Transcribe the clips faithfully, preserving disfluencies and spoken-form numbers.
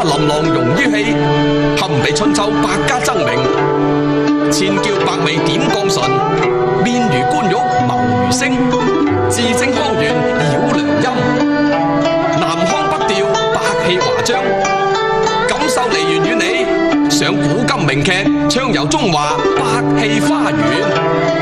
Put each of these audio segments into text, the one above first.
琳琅融於戲，堪比春秋百家爭鳴。千嬌百媚點絳唇，面如冠玉眸如星，字正腔圓繞良音。南腔北調百戲華章，感受梨園與你，上古今名劇，暢遊中華百戲花園。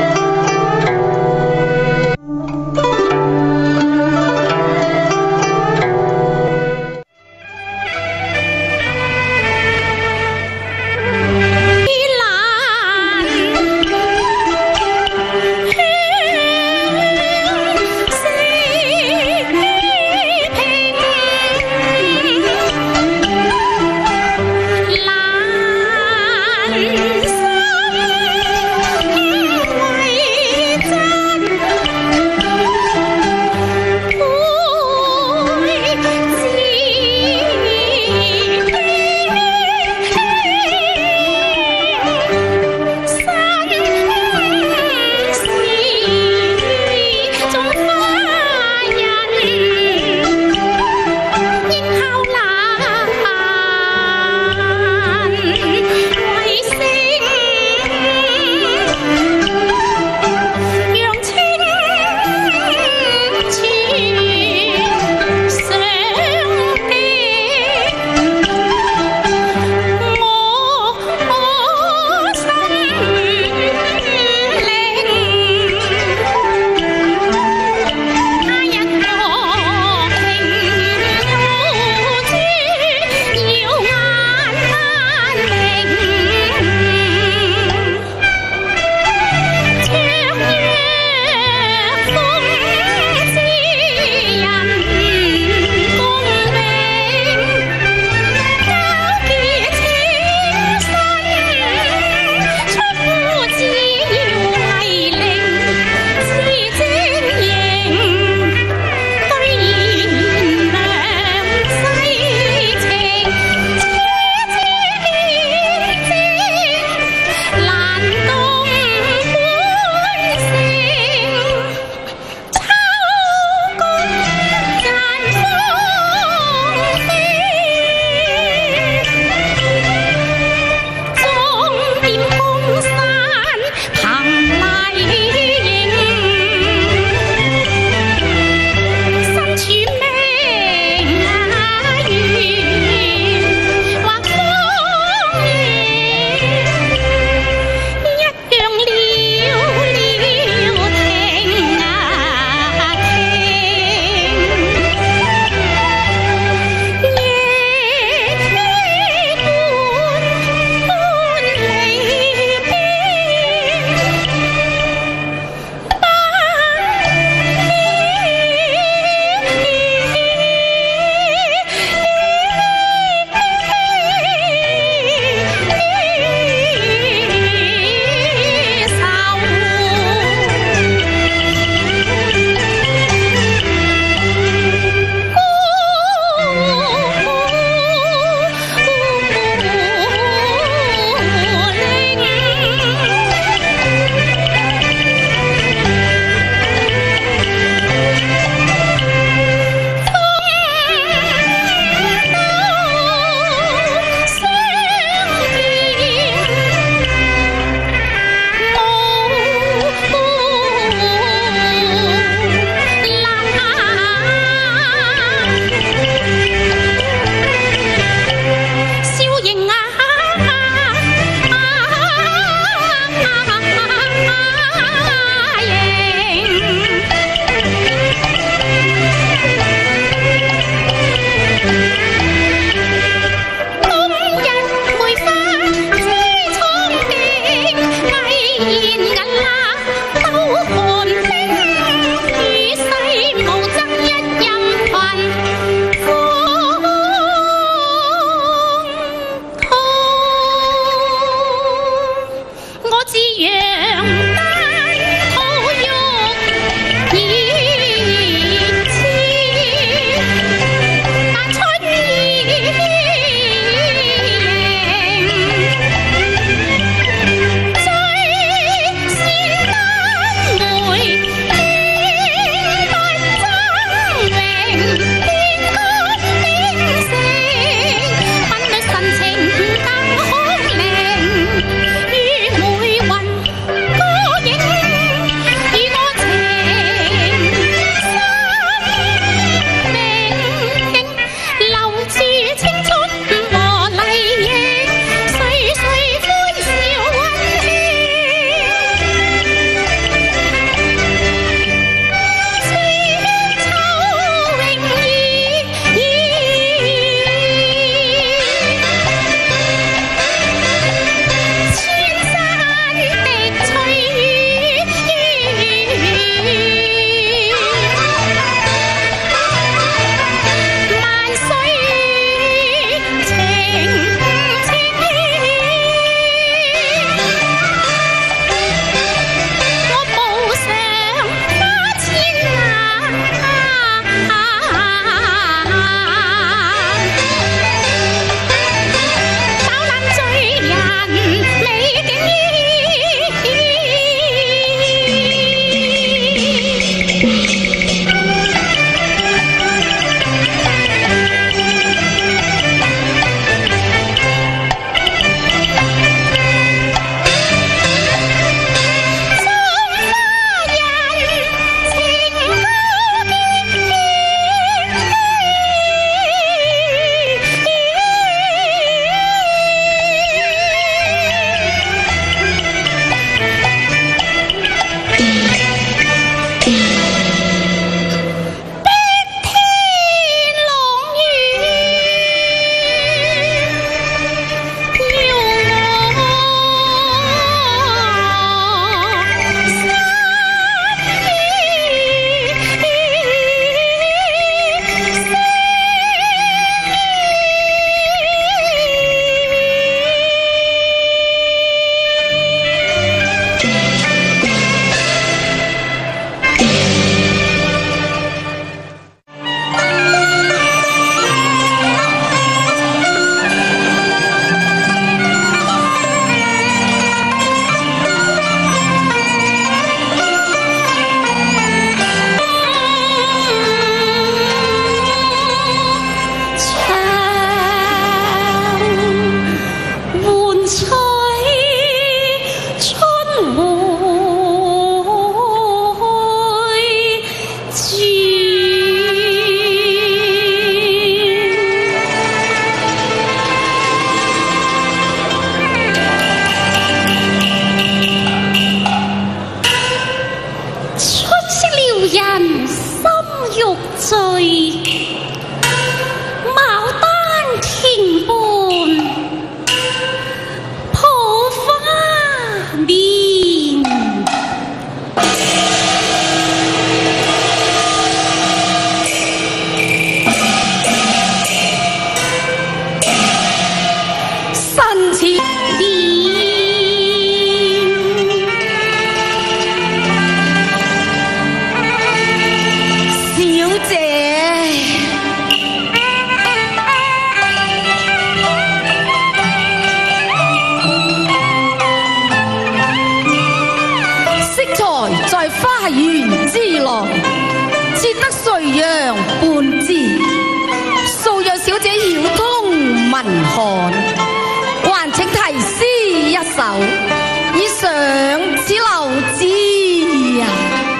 看，還請題詩一首，以上此留之啊。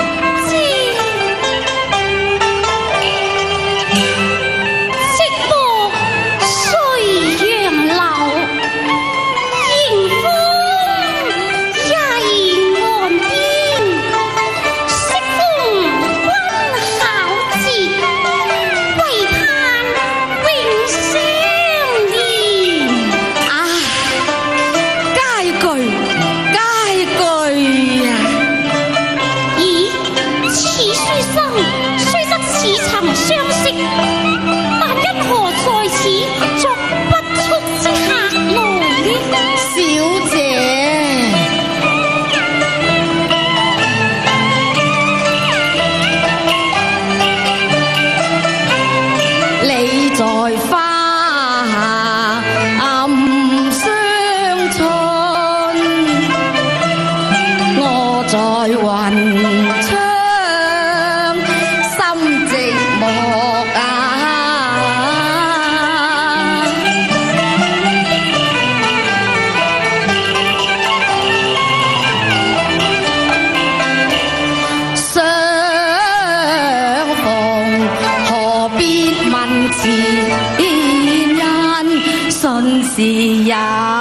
是有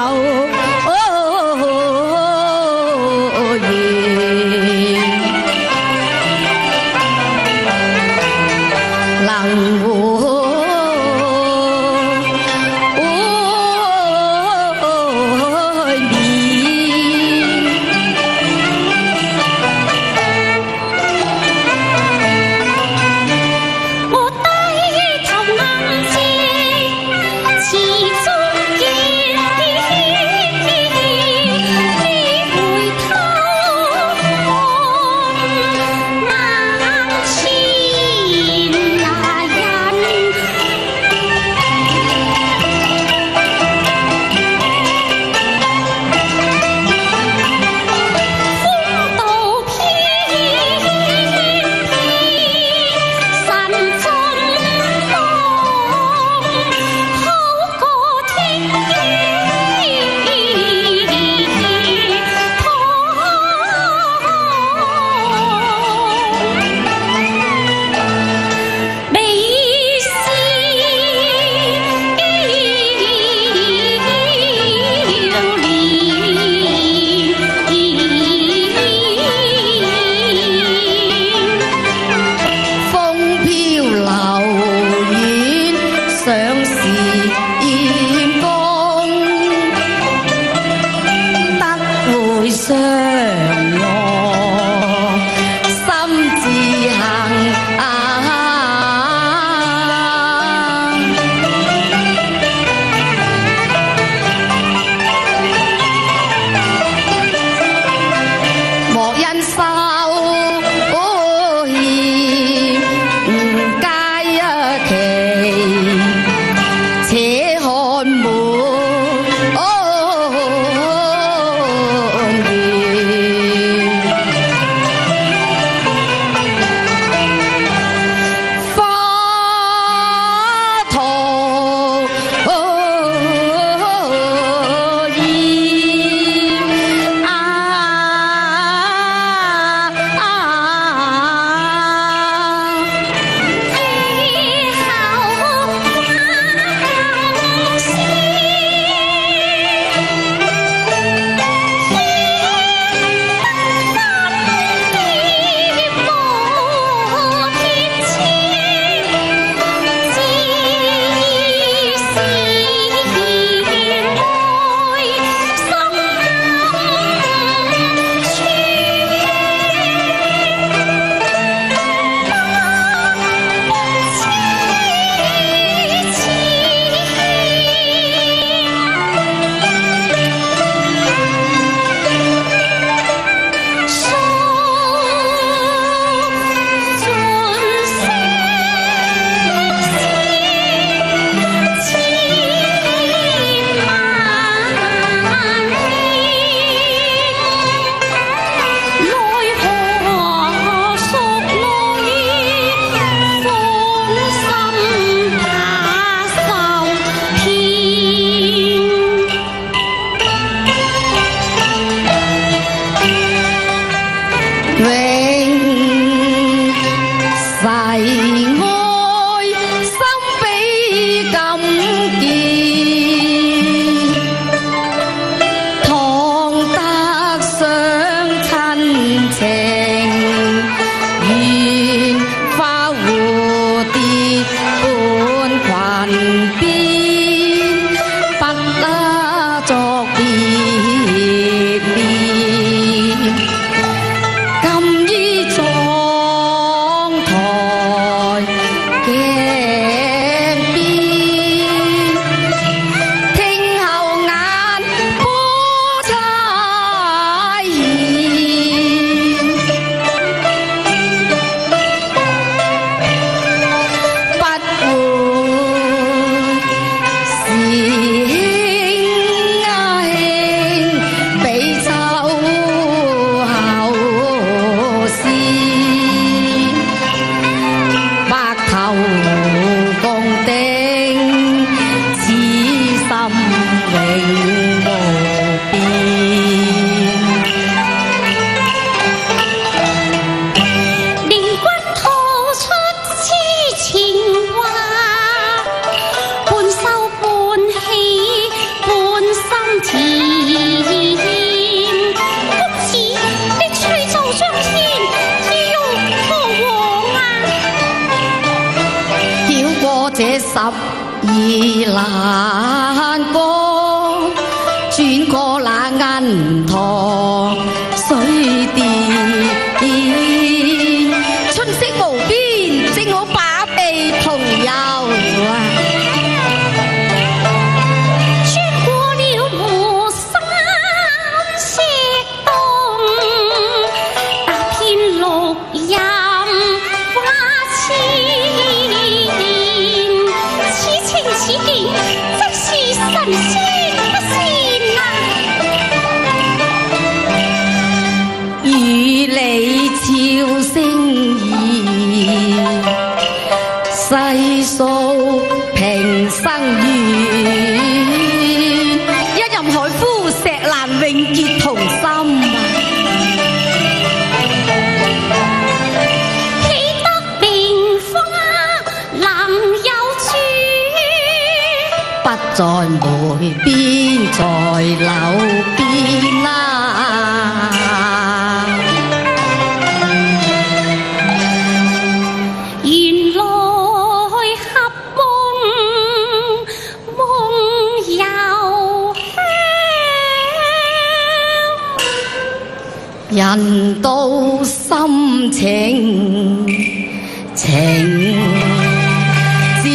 緣，能會我低頭暗自始終見見。 十二欄杆，轉過那銀塘水電，春色無邊，正好把臂同遊啊！ 穿過了磨山石洞，踏遍綠蔭花千年，此情此景，即是神仙不是啊！ 與你悄聲意，細數平生緣，一任海枯石爛，永結同心啊！ 喜得名花能有主， 不在梅邊，在柳邊啊！ 原來合夢夢又香， 人到心情情自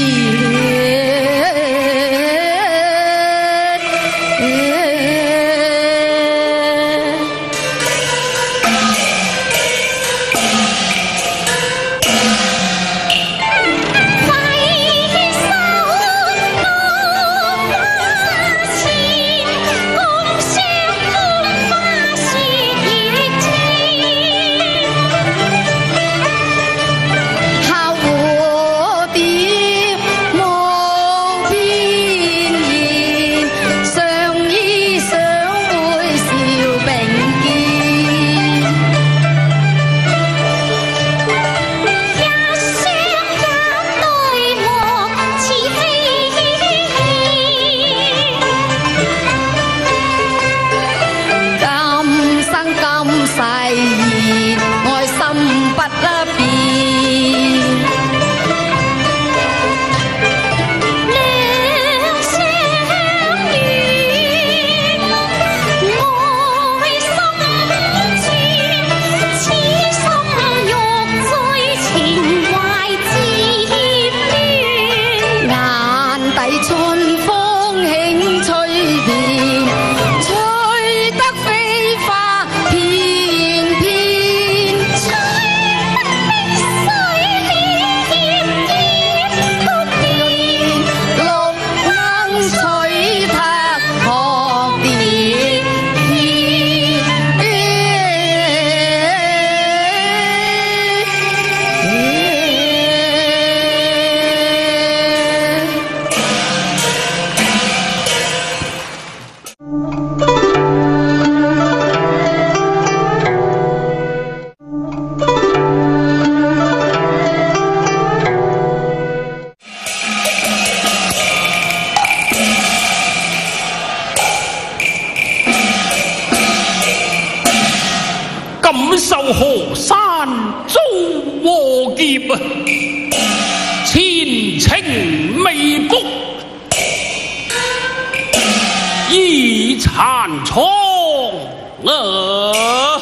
感受河山遭禍劫啊，前程未卜，已殘倉啊！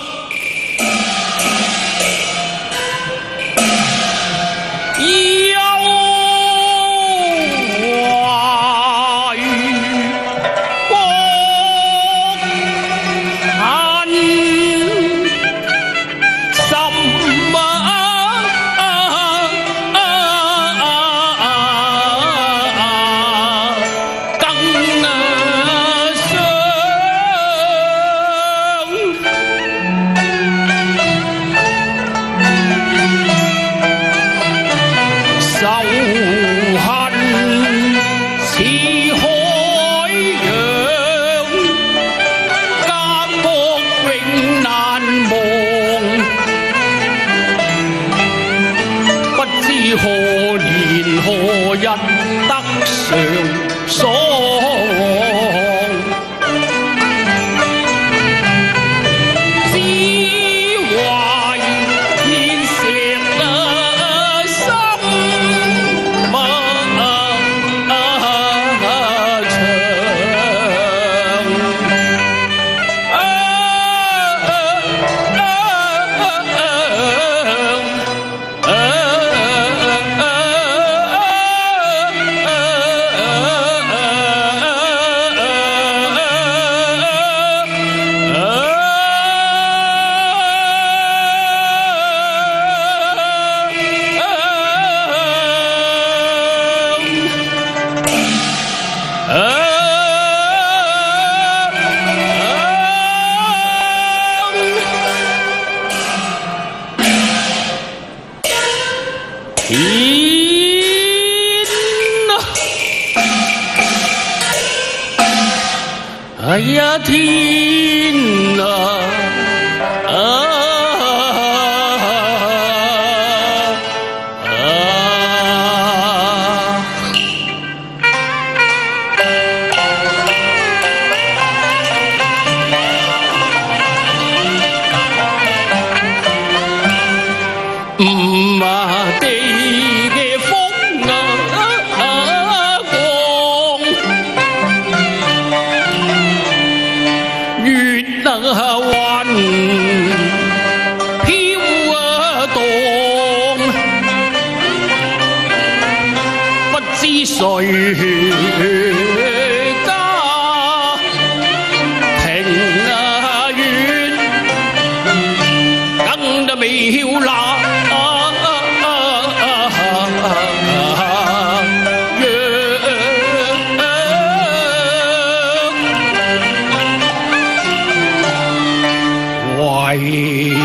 哎呀天啊！啊谁家庭啊远，更得未曉那為。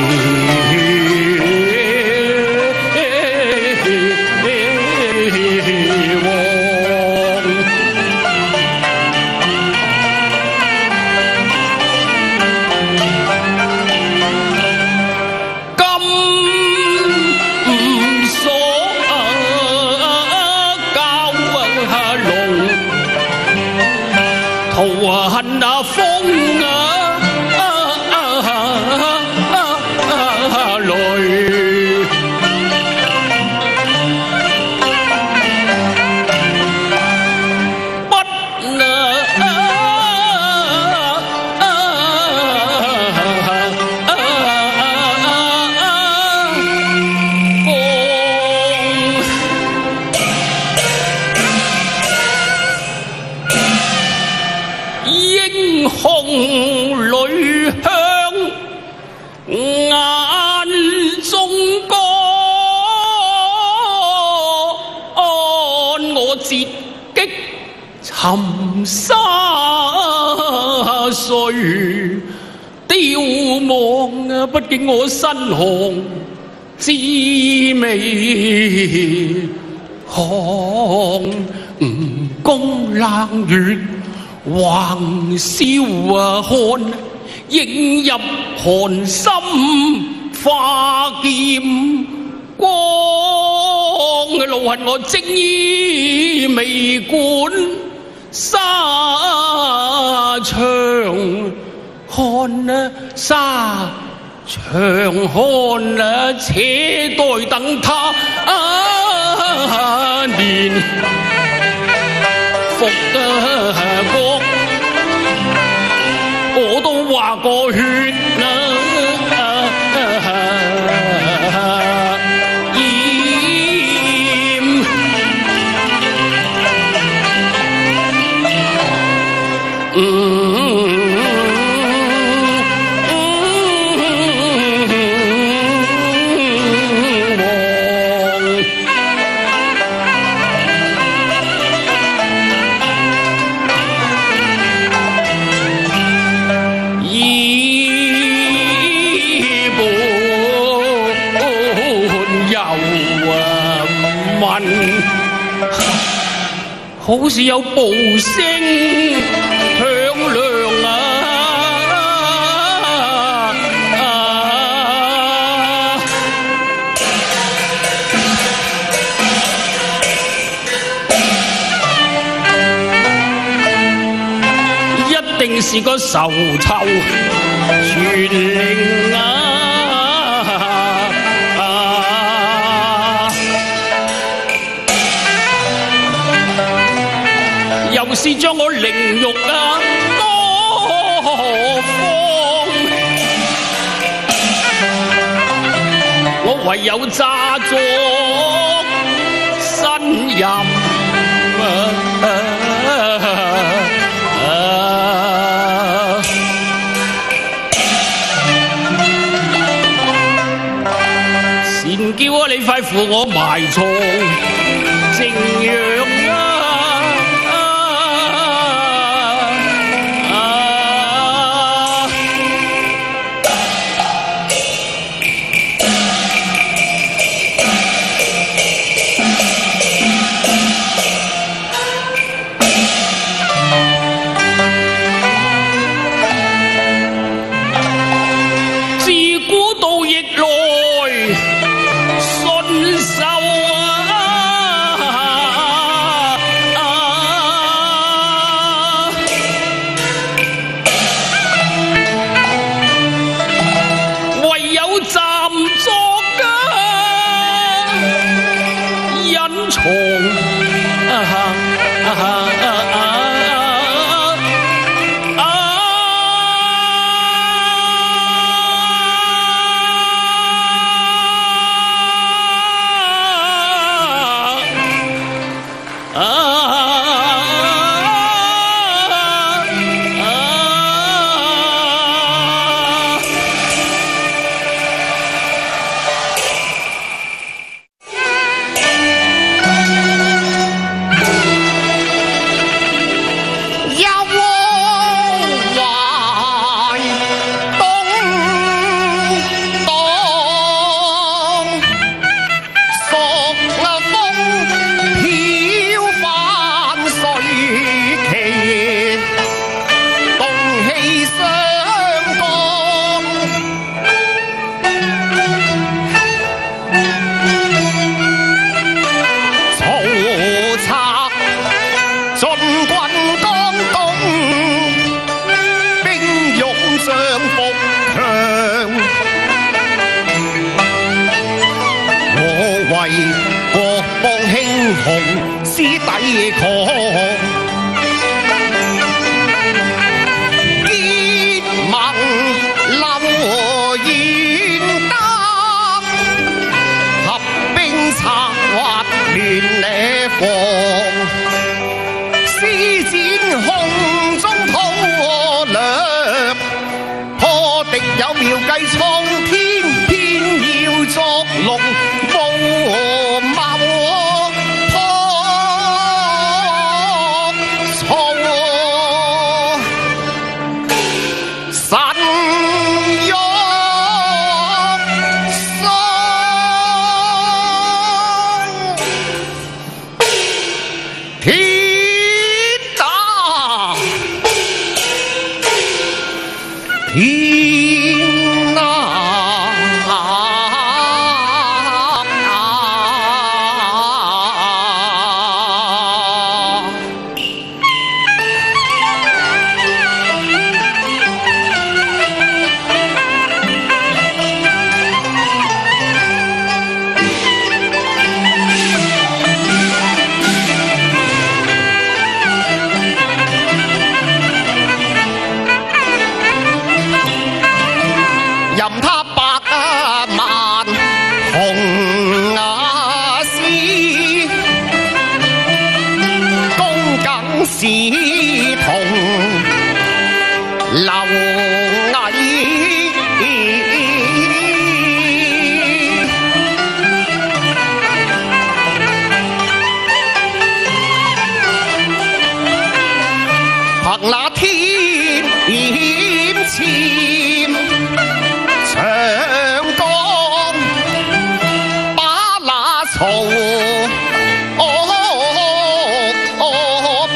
恨那風啊雷，不英雄淚向眼中乾，我折戟沉沙碎，凋亡啊！畢竟我身紅滋味看，吳宮冷月橫燒啊看，映入寒心化劍光，怒恨我精衣未冠沙場看啊沙場看啊，且待等他啊年復啊國，我都話過血啊厭，嗯。好似有步聲響亮啊！一定是個仇臭傳令啊！又是將我凌辱啊多方，我唯有詐作呻吟啊啊！善叫啊，你快扶我埋藏靜養啊！ 窮。結盟劉玄德，合兵策劃亂呢方。施展空中土掠，破敵有妙計創天，偏要作龍無謀破錯，神勇喪。天打天啊！任他百萬紅牙絲，躬耕是同螻蟻。憑那天險潛長江，把那曹兵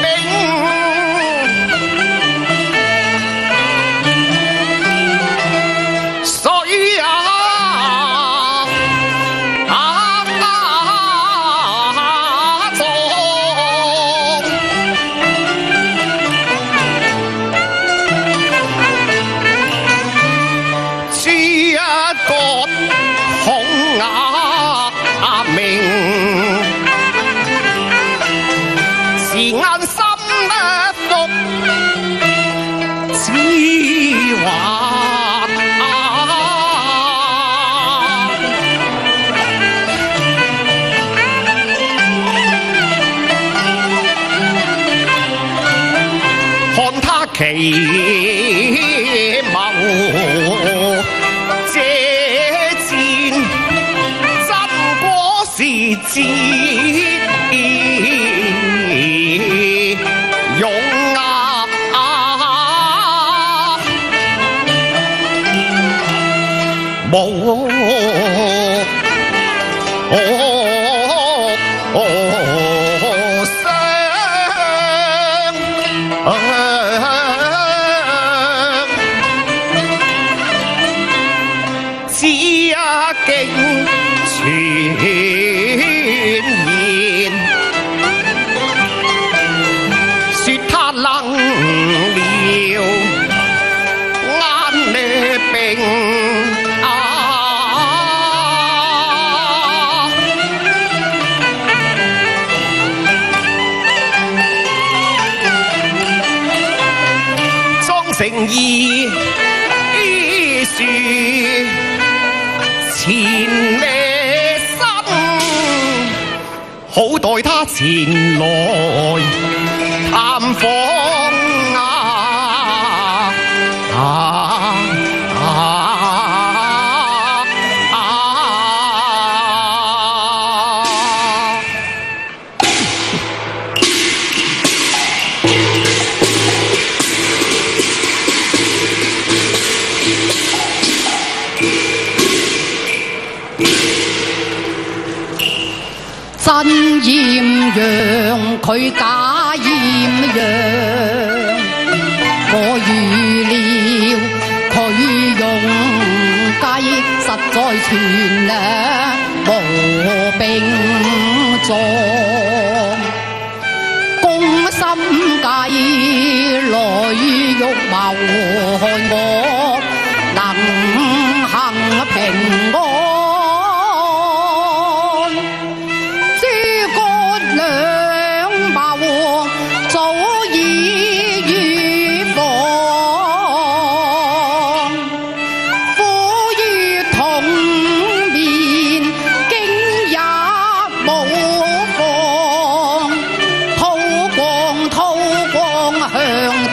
水啊撞，諸一個孔亞明，時間心福之華。看他奇謀借箭，真果是智勇啊！無雙只一經傳言，說他能了眼裏病啊！裝成義樹前咩身，好待他前來探訪啊！啊啊啊！ 真豔陽，佢假豔陽，我預料佢用計實在全力無並狀，攻心計來欲謀看我能行平安。諸葛亮謀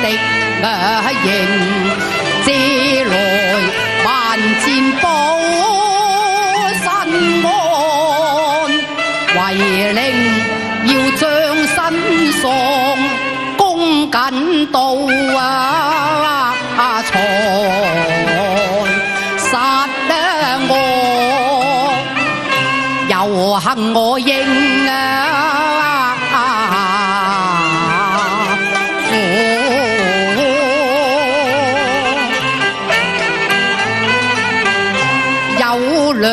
敵迎，借來萬戰保身安，為令要將身喪恭謹到啊財，殺得我又幸我應啊！兩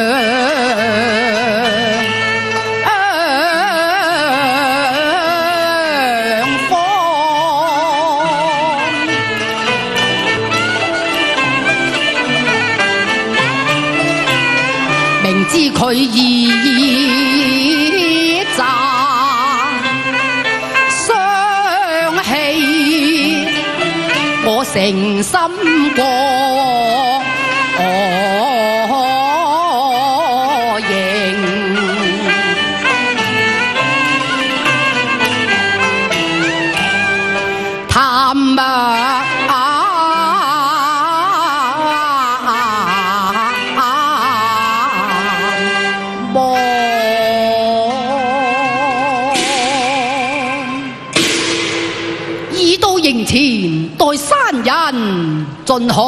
方，明知佢意詐相氣，我誠心過。哦前待山人進去，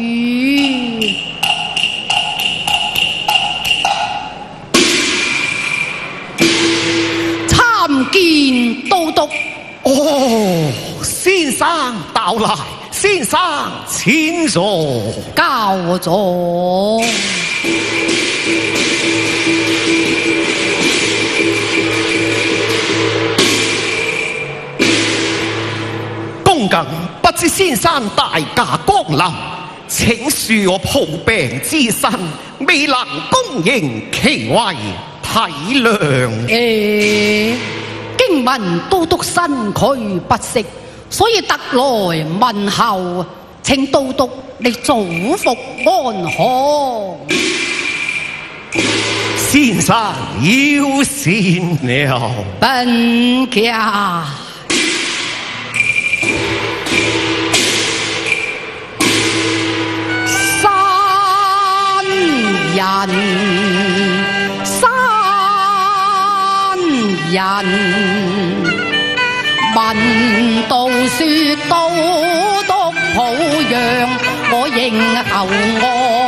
參見都督。 哦，先生到來，先生請坐。 交座。 恭敬不知先生大駕光臨，請恕我抱病之身，未能恭迎其威，體諒。 誒，經聞都督身軀不適，所以特來問候，請都督你早復安康。 先生要善了， 本家。人山人聞道說都督抱恙，我應候安。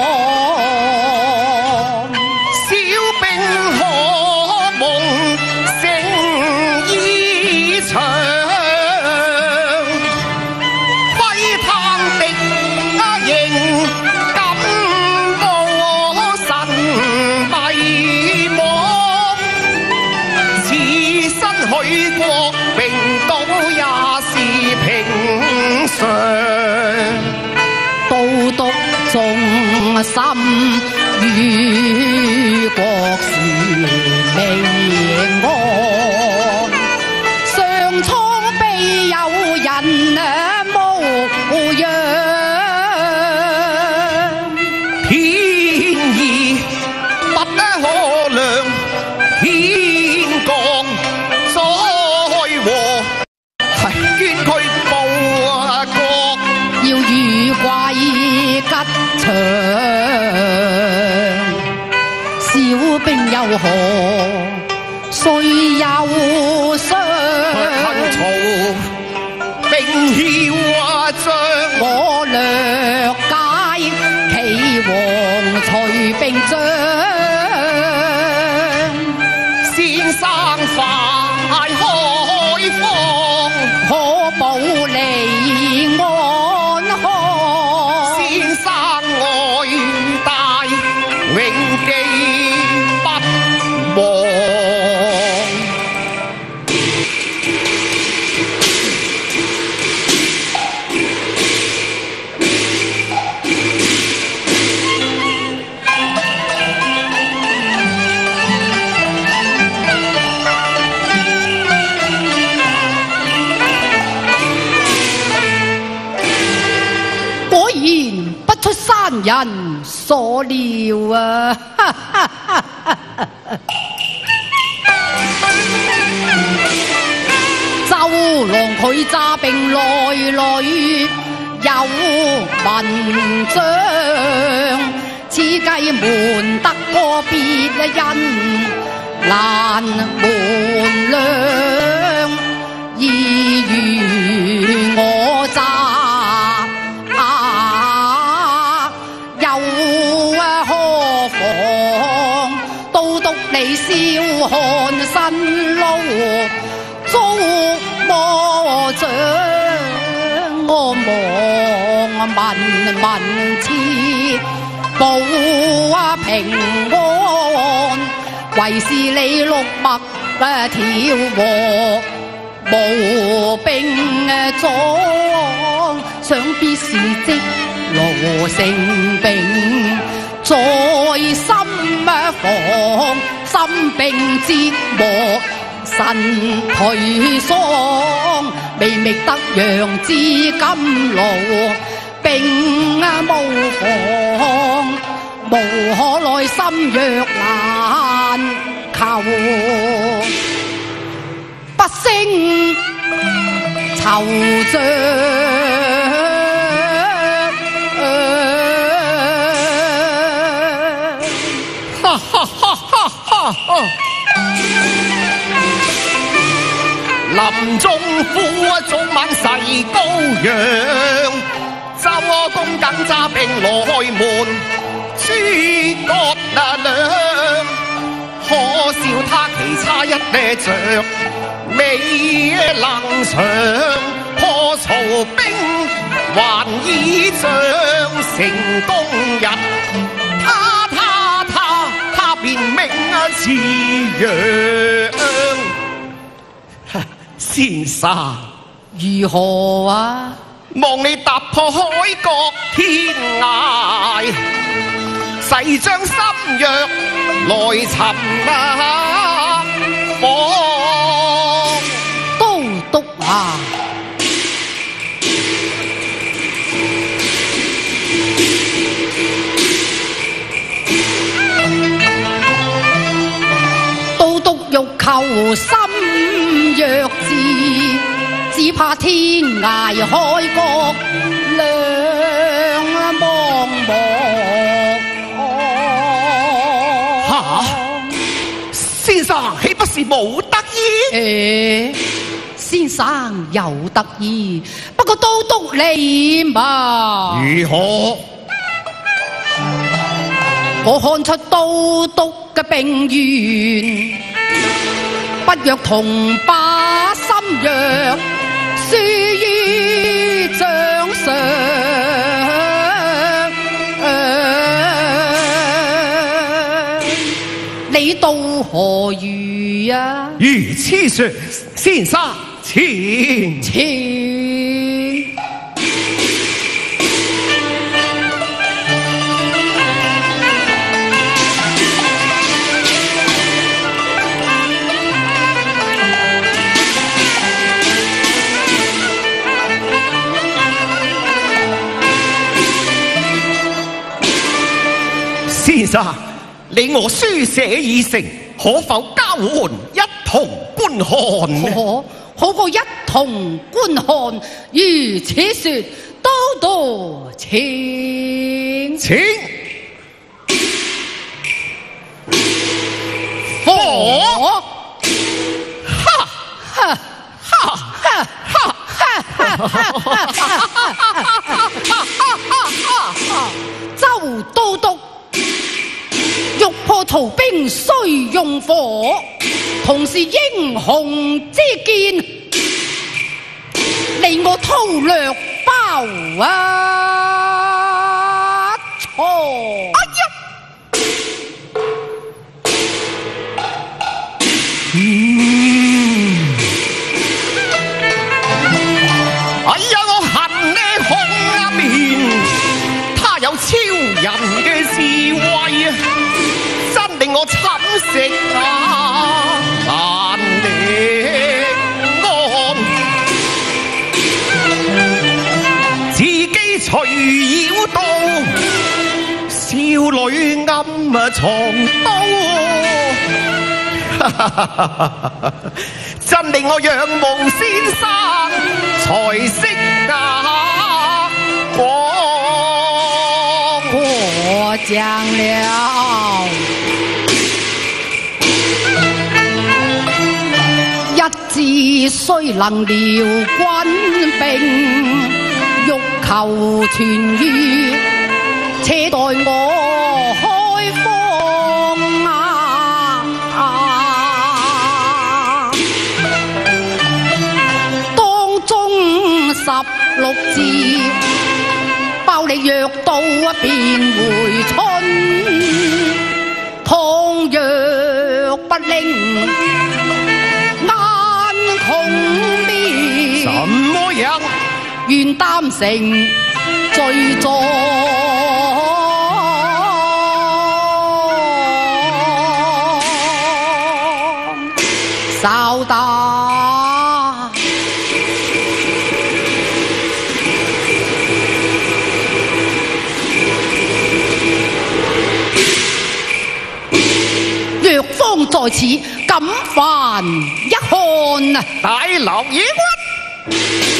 小兵可夢勝衣裳，窺探敵營許國榮都也是平常， 都督忠心於國事未安，上蒼必有人無恙。 天意不可量，天降災禍，係捐軀報國， 要遇貴吉祥，小兵又何誰又傷？ 曹兵囂張， 我略解岐王隨兵將， 先生快開放， 可保你安康。 先生愛戴永記不忘。 出山人所料啊！就郎佢揸兵來裏有文章，此計瞞得個別人難瞞量，意如我詐啊，又何妨？都督你笑看辛勞遭魔掌，我望問問切保平安，為是你六脈調和無兵裝，想必是積羅成兵在心房，心病折磨神頹喪，未覓得陽之甘露，並無妨，無可奈心若難求，不勝惆悵。 哈哈哈哈哈哈！林中虎早晚誓高陽，周公瑾揸兵來門，諸葛亮。可笑他棋差一呢着，未能長。破曹兵還倚仗，成功日他他他他便名似揚。先生如何啊？ 望你踏破海角天涯，誓將心約來尋啊！訪都督啊！都督欲求心若至，只怕天涯海角兩茫茫。 嚇！先生豈不是無得意？ 誒，先生有得意，不過都督你嘛。 如何？ 我看出都督嘅兵緣，不若同把心約，輸於掌上。你道何如啊？ 如此說，先生請請。 先生，你我書寫已成，可否交換一同觀看？ 可好過一同觀看。如此說，都督請請。 火哈哈哈哈哈！ 周都督欲破曹兵須用火，同是英雄之見，令我韜略包啊錯。哎呀！ 嗯，哎呀，我恨呢紅面，他有超人嘅智慧，真令我寢食啊難定安，自己隨妖刀，少女暗藏刀。真令我仰慕先生才識啊講。 我講了一字雖能療軍兵，欲求痊愈，且待我開方啊！啊當中十六字，包你藥到便回春，倘若不拎，眼孔面。 什麼樣？ 願擔成罪狀，稍打藥方在此，敢犯一看啊！ 大老爺骨。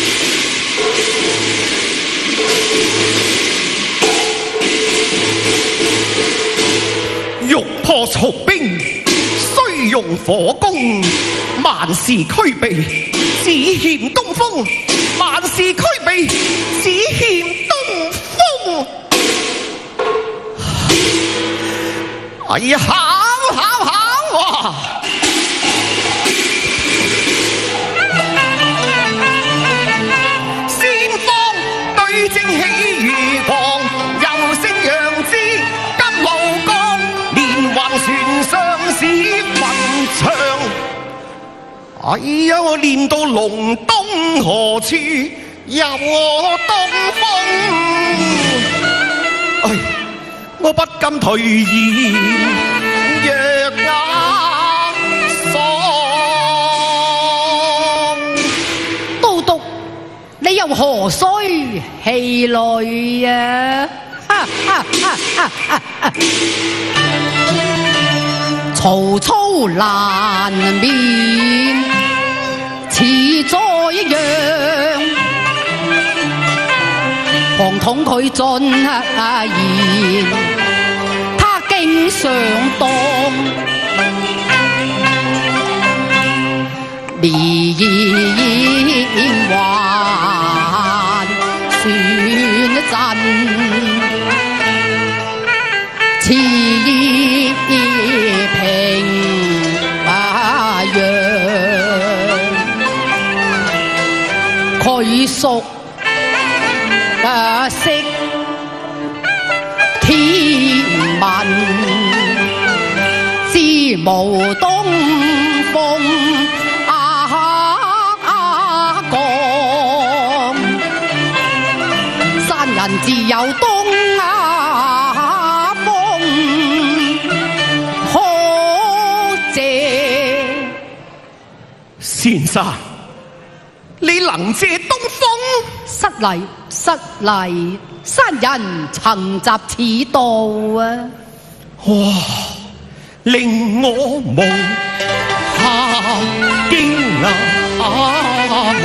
欲破曹兵，須用火攻，萬事俱備，只欠東風。萬事俱備，只欠東風。哎呀，考考考啊！先方對正氣如狂，又勝楊枝金路江，連環船上是文長。哎呀，我練到龍東何處有我東風？哎，我不甘頹然若啞喪。 都督，你又何須氣餒啊？哈哈哈哈哈哈曹操難面，似在樣，黃統佢進言，他經上當，連環算陣。似平陽，佢屬識天文，知無東風啊降，山人自有東啊風，可借。 先生，你能借東風？ 失禮失禮，山人曾集此道啊！ 哇，令我無下驚訝王。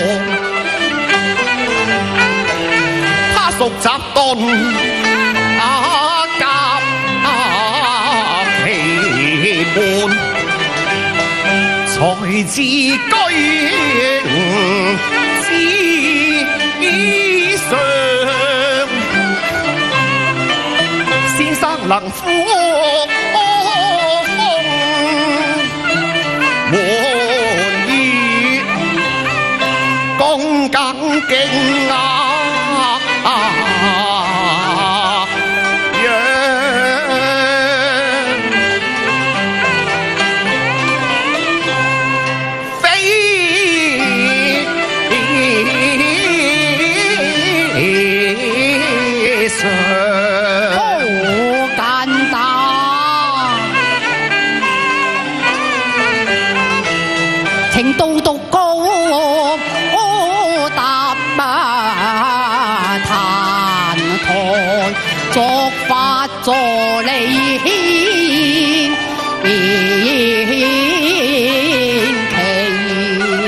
他屬雜頓啊甲其門，才自居之上。先生能撫風，滿意恭更敬啊！ 情到獨高搭彈台，作法助利牽奇。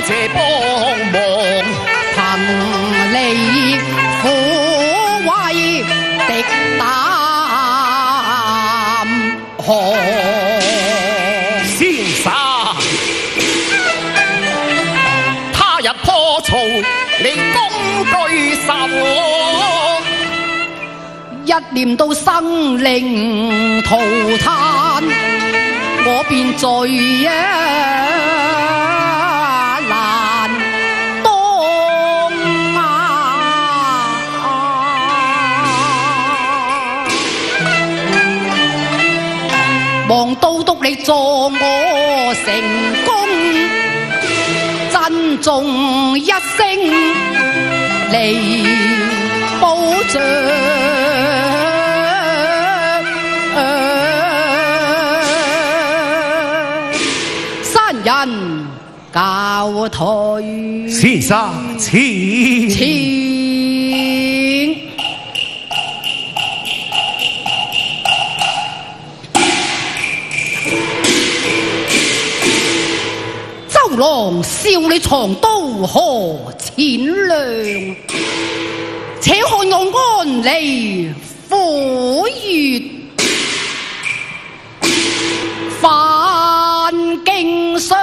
謝幫忙， 憑你撫慰敵膽寒。 先生，他日破曹，你功據甚？ 一念到生靈塗炭，我便罪啊難當啊！望都督你助我成功，珍重一聲嚟保障。人教退， 先生請請周郎笑你藏刀何淺量，且看我安離虎穴反經商。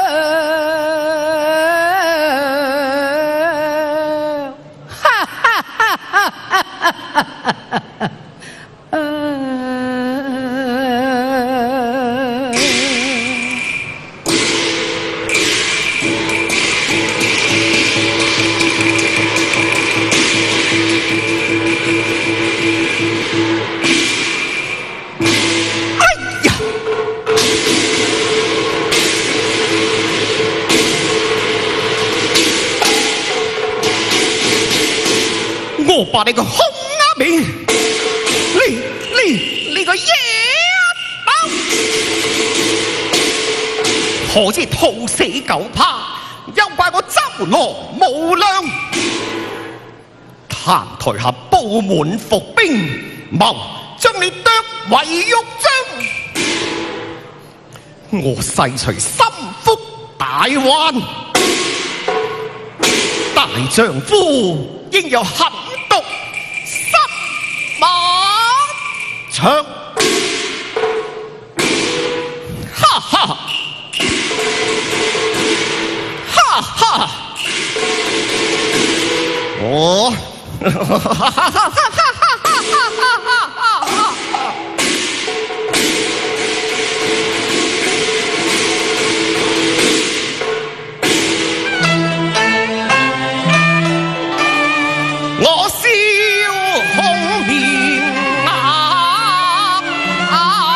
我把你個紅阿面，你你你個野包，何知兔死狗怕，又怪我周羅無良。壇台下布滿伏兵，謀將你剁為肉醬。我細除心腹大患，大丈夫應有狠毒心馬長，哈哈哈哈！我哈哈哈哈哈哈！我笑紅面啊啊！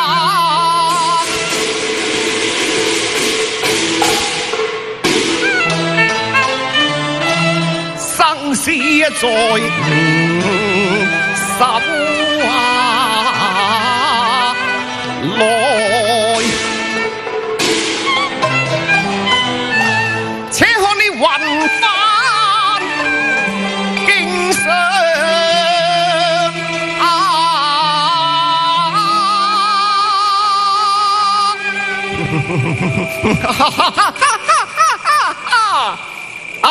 生死在手啊！來，且看你雲翻經上啊！啊！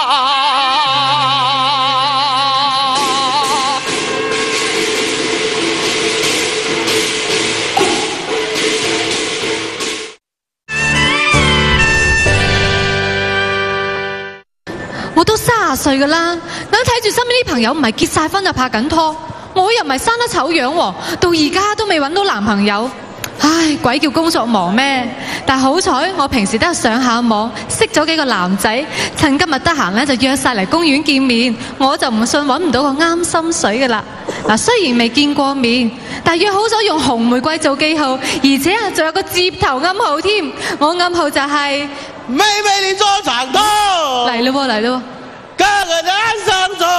我都卅歲噶啦，眼睇住身邊啲朋友唔係結晒婚就拍緊拖，我又唔係生得醜樣喎，到而家都未揾到男朋友。唉，鬼叫工作忙咩？但好彩我平時都有上下網，識咗幾個男仔，趁今日得閒咧就約晒嚟公園見面。我就唔信揾唔到個啱心水噶啦。嗱，雖然未見過面，但約好咗用紅玫瑰做記號，而且啊仲有個接頭暗號添。我暗號就係、是、 妹妹你做長頭嚟咯嚟咯， 哥哥在岸上走，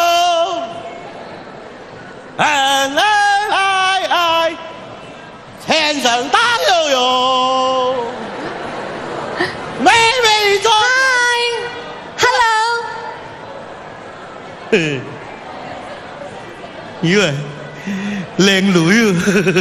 恩恩愛愛，天上大悠悠。妹妹你做 Hi，Hello。 以為靚女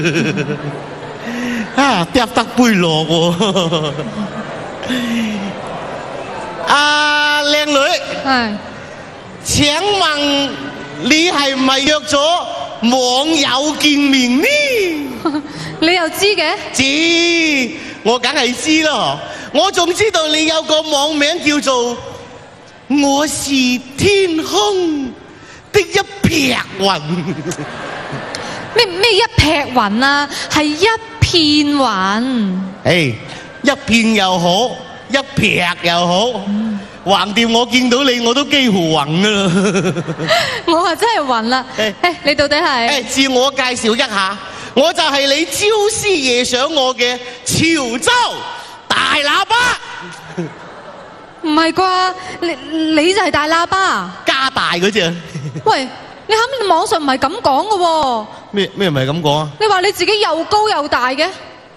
啊，嗒得杯落喎。啊， 靚女， 係請問你係咪約咗網友見面呢？ 你又知嘅？ 知，我梗係知啦。我仲知道你有個網名叫做我是天空的一撇雲。 咩咩一撇雲啊？係一片雲。 誒，一片又好，一撇又好，橫掂我見到你我都幾乎暈噶啦。 我啊真係暈啦。 誒誒，你到底係？ 誒，自我介紹一下，我就係你朝思夜想我嘅潮州大喇叭。 唔係啩？你你就係大喇叭啊？ 加大嗰隻。 喂，你肯定網上唔係咁講嘅喎。 咩咩唔係咁講啊？ 你話你自己又高又大嘅？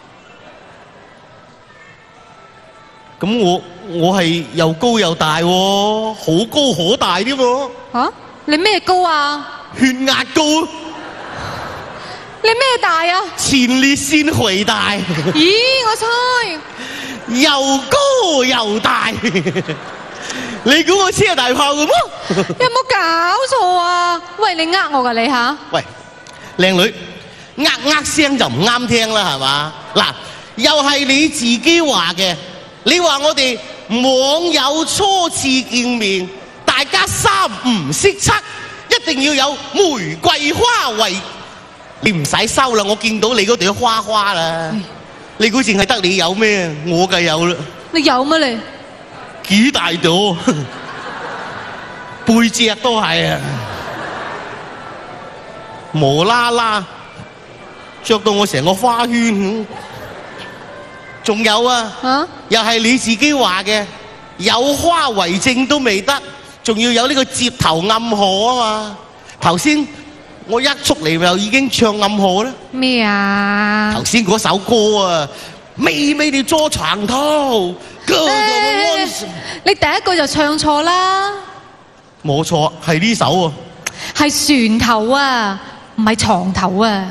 咁我我係又高又大喎，好高可大添喎。 吓？你咩高啊？ 血壓高， 你咩大啊？ 前列腺肥大， 咦，我猜又高又大。你估我車大炮嘅麼？ 有冇搞錯啊？喂，你呃我噶你吓？ 喂，靚女，呃呃聲就唔啱聽啦，係嘛？嗱，又係你自己話嘅，你話我哋網友初次見面，大家三唔識七，一定要有玫瑰花為。你唔使收啦，我見到你嗰朵花花啦。你估淨係得你有咩？我梗有啦。 你有乜你？ 幾大朵，背脊都係啊！無啦啦着到我成個花圈咁。仲有啊， 啊又係你自己話嘅，有花為證都未得，仲要有呢個接頭暗號啊嘛！頭先我一出嚟又已經唱暗號啦。 咩啊？ 頭先嗰首歌啊，妹妹你坐床頭，哥哥我安睡。 你第一個就唱錯啦。 冇錯，係呢首啊。 係船頭啊，唔係床頭啊。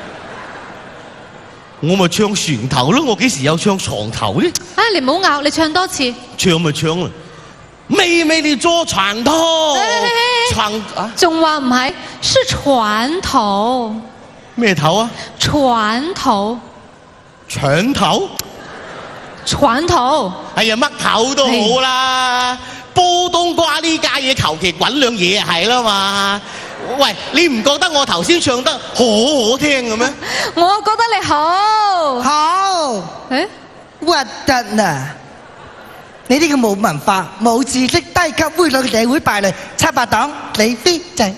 我咪唱船頭咯，我幾時有唱床頭呢？ 啊，你唔好拗，你唱多次。 唱咪唱啦，妹妹你坐床頭，床啊， 仲話唔係，是船頭。 咩頭啊？ 船頭。 牆頭？ 船頭。 哎呀，乜頭都好啦，煲冬瓜呢家嘢求其滾兩嘢係啦嘛。喂，你唔覺得我頭先唱得好好聽嘅咩？ 我覺得你好。 好， 誒， 核突啊！你呢個冇文化、冇知識、低級猥瑣嘅社會敗類，七八黨，你飛仔。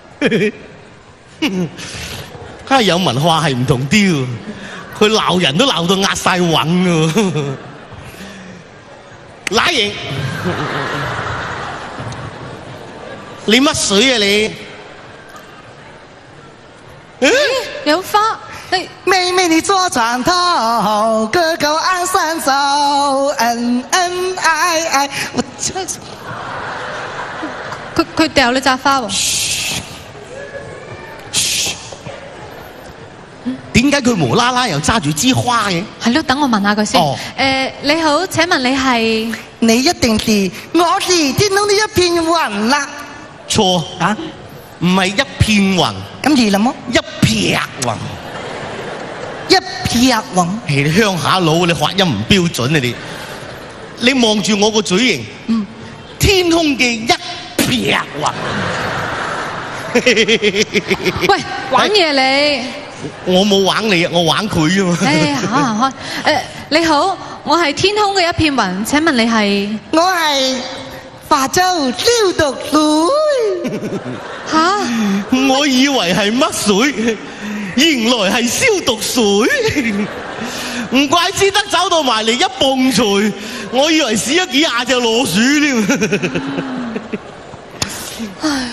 哈，有文化係唔同啲喎，佢鬧人都鬧到壓晒韻喎。乸型，你乜水啊你？ 咦，有花。你妹妹你坐床頭，哥哥按三手，恩恩愛愛。我佢佢掉你扎花喎。 點解佢無啦啦又揸住支花嘅？ 係咯，等我問下佢先。誒、 哦呃，你好，請問你係？ 你一定是我是天空的一片雲啦。 錯啊， 唔係一片雲， 咁而啦麼？ 一撇雲。 一撇雲。 係你鄉下佬，你發音唔標準啊你！你望住我個嘴型，嗯，天空嘅一撇雲。 喂，玩嘢你！ 我冇玩你，我玩佢啫嘛。 誒，行行開。誒，你好，我係天空嘅一片雲。請問你係？ 我係化州消毒水。 吓？ 我以為係乜水，原來係消毒水。唔怪之得走到埋嚟一蹦錘，我以為死咗幾廿隻老鼠添。 唉，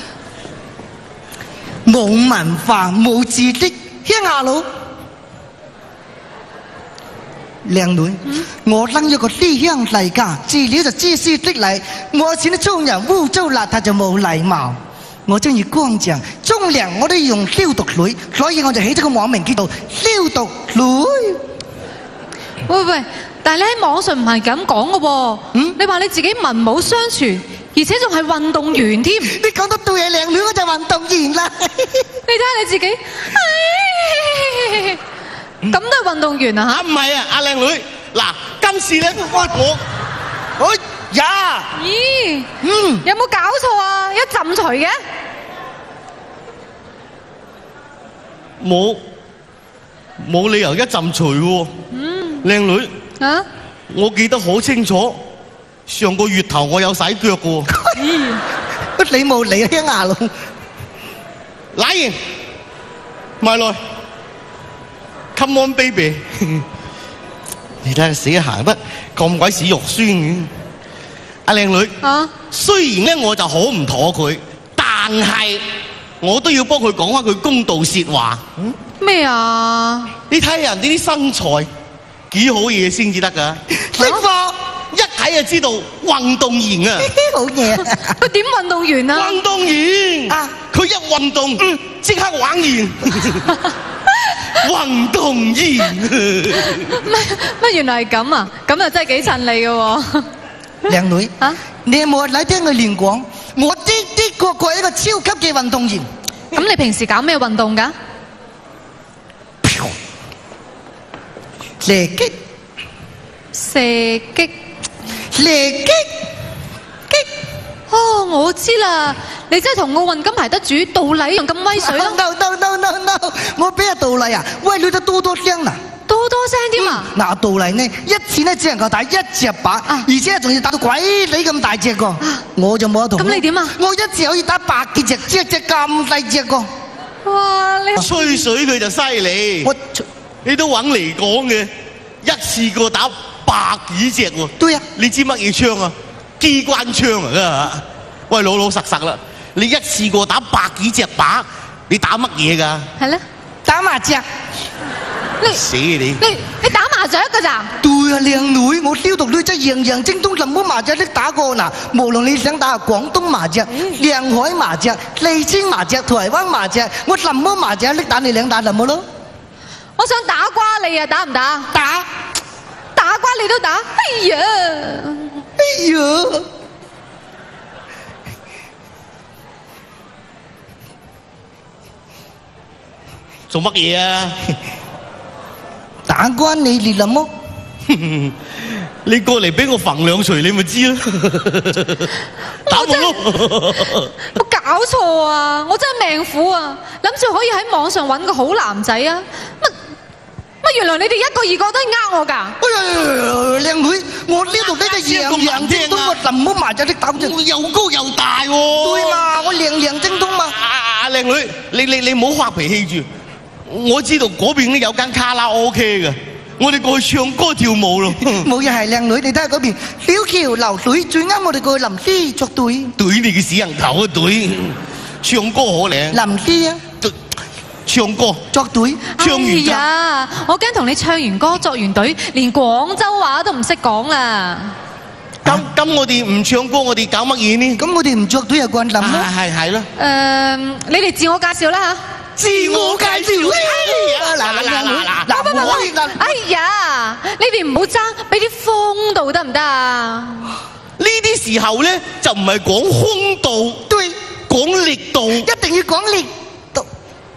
冇文化冇知識，鄉下佬。靚女，嗯、我當一個思鄉世家，自料就知書識禮。我似啲粗人污糟邋遢就冇禮貌。我中意光淨，沖涼我都要用消毒水，所以我就起咗個網名叫做消毒水。 喂喂，但係你喺網上唔係咁講嘅喎。嗯，你話你自己文武雙全， 而且仲係運動員添。 你講得對啊，靚女，我就運動員啦。 你睇下你自己，唉咁都係運動員啊啊唔係啊，阿靚女，嗱，今次咧我我，哎呀， 吓？咦？ 嗯， 有冇搞錯啊？一浸除嘅？ 冇冇理由一浸除喎。嗯，靚女， 啊？ 我記得好清楚，上個月頭我有洗腳嘅喎。 你冇嚟聽牙咯？ 奶完，埋來 ，Come on baby， 你睇下死行得咁鬼死肉酸嘅。阿靚女， 啊？ 雖然咧我就好唔妥佢，但係我都要幫佢講翻句公道説話。嗯？ 咩啊？ 你睇下人哋啲身材幾好嘢先至得㗎，識貨一睇就知道運動員啊！ 好嘢啊！ 佢點運動員啊？ 運動員啊， 佢一運動即刻玩完。運動員乜乜原來係咁啊？咁啊真係幾襯你嘅喎。 靚女， 啊？ 你有冇嚟聽佢亂講？我的的確確係一個超級嘅運動員。 咁你平時搞咩運動㗎？ 射擊， 射擊， 射擊，擊。 哦，我知啦，你真係同奧運金牌得主杜麗一樣咁威水咯。 No no no no no， 我俾阿杜麗啊，威女得多多聲啦。 多多聲添啊！ 嗱，杜麗呢一次呢只能夠打一隻靶， 啊而且仲要打到鬼你咁大隻個，我就冇得同。 咁你點啊？ 我一次可以打百幾隻，隻隻咁細隻個。 哇！你吹水佢就犀利， 我你都揾嚟講嘅，一次過打百幾隻喎。 對啊， 你知乜嘢槍啊？機關槍啊！喂，老老實實啦，你一次過打百幾隻靶，你打乜嘢㗎？ 係咧？ 打麻雀。 你死你！ 你你打麻雀㗎咋？ 對啊，靚女，我雕獨女真係樣樣精通，什麼麻雀都打過嗱。無論你想打廣東麻雀、上海麻雀、利川麻雀、台灣麻雀，我什麼麻雀都打你兩打就冇咯。 我想打瓜你啊，打唔打？ 打， 打瓜你都打？哎呀！ 哎呀！ 做乜嘢啊？ 打關你烈啦麼？ 你過嚟俾我揈兩錘，你咪知啦。打我咯！ 我搞錯啊！我真係命苦啊！諗住可以喺網上揾個好男仔啊！乜乜原來你哋一個二個都係呃我㗎？ 哎呀，靚女，我呢度呢就樣樣精通，我什麼麻雀都打唔我又高又大喎。 對嘛，我樣樣精通嘛。 啊啊，靚女，你你你唔好發脾氣住。我知道嗰邊咧有間卡拉 OK 嘅，我哋過去唱歌跳舞咯。 冇嘢係靚女，你睇下嗰邊小橋流水，最啱我哋過去吟詩作對。 對你嘅屎人頭啊對，唱歌好靚。 吟詩啊， 唱歌作對， 唱完哎呀，我驚同你唱完歌作完隊，連廣州話都唔識講啦。 咁咁我哋唔唱歌，我哋搞乜嘢呢？ 咁我哋唔作對又慣諗啦。 係係啦。 誒，你哋自我介紹啦嚇。 自我介紹， 嗱嗱嗱嗱嗱，嗱我可以嗱。 哎呀，你哋唔好爭，俾啲風度得唔得啊？ 呢啲時候咧就唔係講空度， 對， 講力度， 一定要講力度。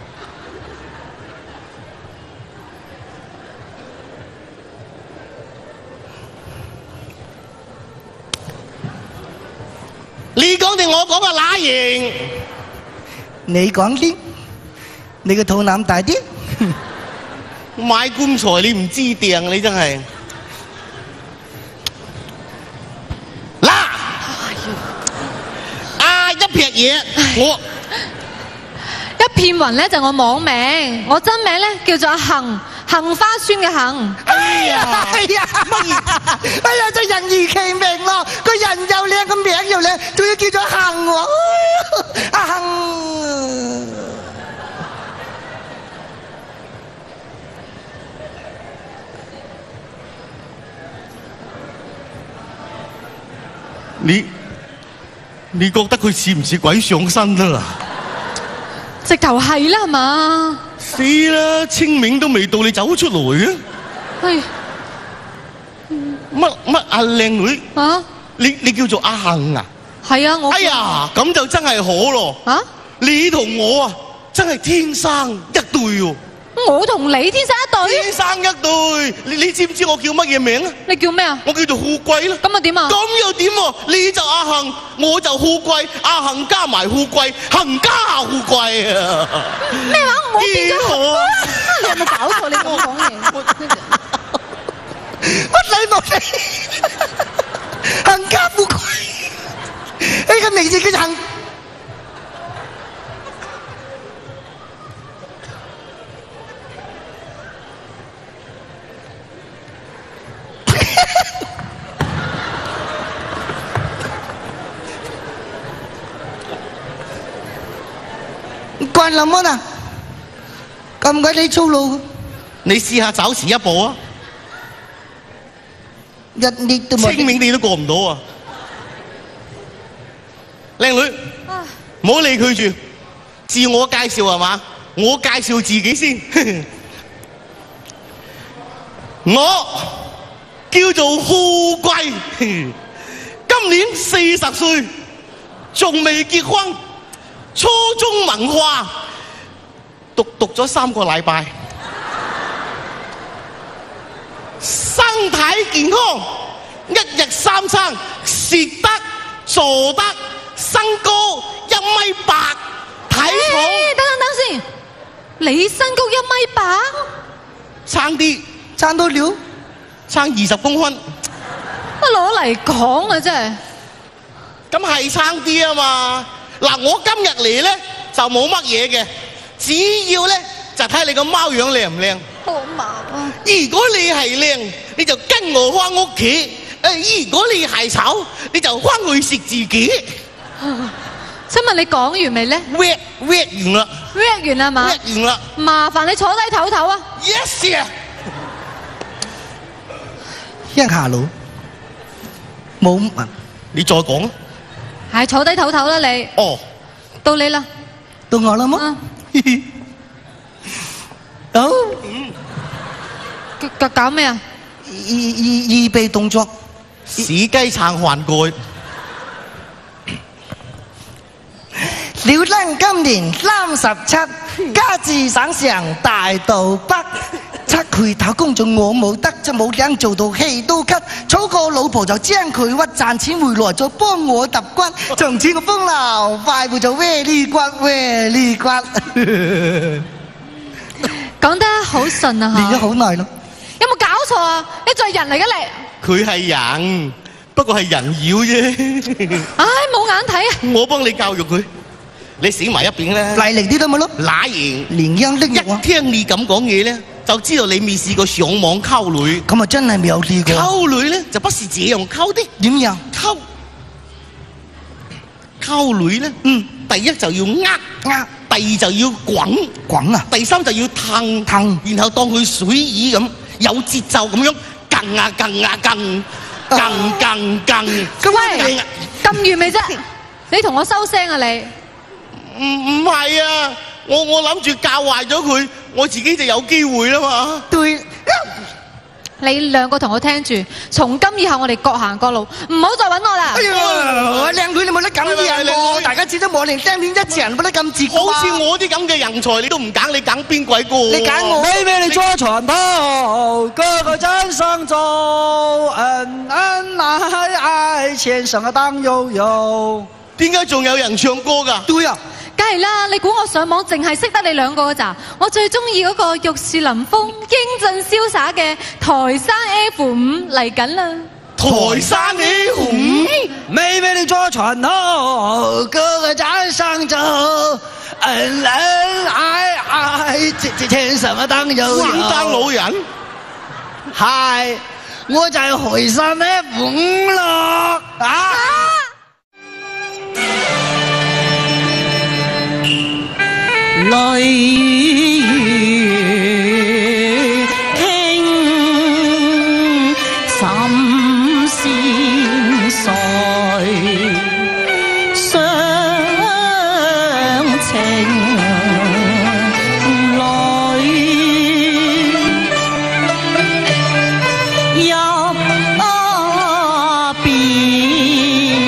你講定我講啊？乸型， 你講啲。你個肚腩大啲， 買棺材你唔知訂，你真係嗱啊一撇嘢，我一片雲咧就我網名，我真名咧叫做阿杏，杏花村嘅杏。 哎呀，哎呀，哎呀，就人如其名咯，個人又靚，個名又靚，仲要叫做杏喎，阿杏。 你你覺得佢似唔似鬼上身得啦？ 直頭係啦，係嘛？ 死啦！清明都未到，你走出來啊！ 係乜乜阿靚女啊？ 你你叫做阿杏啊？ 係啊，我哎呀，咁就真係好咯。 啊， 你同我啊，真係天生一對喎。 我同你天生一對， 天生一對。你你知唔知我叫乜嘢名啊？ 你叫咩啊？ 我叫做富貴啦。 咁又點啊？ 咁又點喎？你就阿杏，我就富貴，阿杏加埋富貴，杏加富貴啊！ 咩話？我變咗好啊！ 你有冇搞錯？你咁講嘢， 我禮貌你，杏家富貴，呢個名字叫杏。慣啦麼啊？咁鬼你粗魯， 你試下走遲一步啊！ 一啲都冇。 清明你都過唔到啊！靚女，唔好理佢住，自我介紹係嘛？我介紹自己先，我叫做富貴，今年四十歲，仲未結婚，初中文化，讀讀咗三個禮拜。身體健康，一日三餐，食得坐得，身高一米八，體重等等等先，你身高一米八， 差啲， 差到了， 差二十公分。 我攞嚟講啊，真係。 咁係差啲啊嘛！嗱，我今日嚟咧就冇乜嘢嘅，只要咧就睇你個貓樣靚唔靚。 好麻啊！ 如果你係靚，你就跟我翻屋企；誒，如果你係醜，你就翻去食自己。 請問你講完未咧 ？rap rap 完啦 ，rap 完啦嘛 ？rap 完啦。 麻煩你坐低唞唞啊。 Yes 啊！ 一下路冇問， 你再講啊！ 係坐低唞唞啦，你。 哦， 到你啦。 到我啦麼？ 啊好， 搞搞咩啊？ 預預預備動作。 死雞撐飯蓋。 廖登今年三十七，家住省上大道北。七佢打工做我冇得，就冇靚做到氣都咳。娶個老婆就將佢屈，賺錢回來再幫我揼骨。從此我風流快活就搲呢骨搲呢骨。 講得好順啊！ 練咗好耐咯。 有冇搞錯啊？你就係人嚟嘅你。 佢係人，不過係人妖啫。 唉，冇眼睇啊！ 我幫你教育佢，你死埋一邊啦。 嚟力啲得冇咯？ 乸型， 連音拎肉啊！ 一聽你咁講嘢咧，就知道你未試過上網溝女。 咁啊真係未有試過。 溝女咧就不是這樣溝的。 點樣？ 溝溝女咧，嗯，第一就要呃呃。第二就要滾滾啊， 第三就要騰騰， 然後當佢水魚咁，有節奏咁樣更啊更啊更，更更更。 喂，咁完未啫？你同我收聲啊你！ 唔唔係啊，我我諗住教壞咗佢，我自己就有機會啦嘛。 對。 你兩個同我聽住，從今以後我哋各行各路，唔好再揾我啦！ 哎呀，靚女你冇得咁樣喎，大家始終磨練釘片一場，冇得咁折。 好似我啲咁嘅人才，你都唔揀，你揀邊鬼個？ 你揀我。 妹妹你坐船頭，哥哥枕上走，恩恩愛愛，牽手啊當悠悠。 點解仲有人唱歌㗎？ 對啊。 梗係啦，你估我上網淨係識得你兩個咋？我最中意嗰個玉樹臨風、英俊瀟灑嘅台山 F 五嚟緊啦！ 台山 F 五， 妹妹你坐船頭，哥哥枕上走，恩恩愛愛，牽手啊當悠悠。 關丹老人， 係，我就係台山 F 五啦啊！ 淚雨傾，心先碎，傷情淚入邊。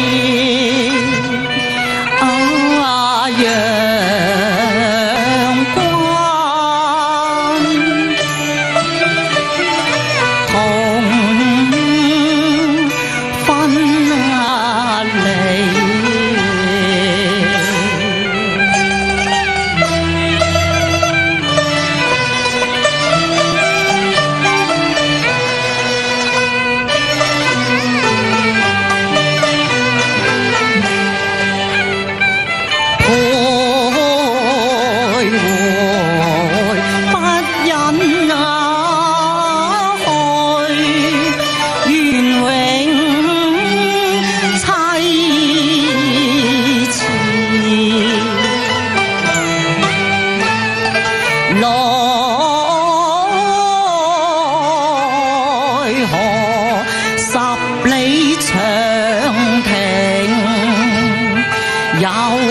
有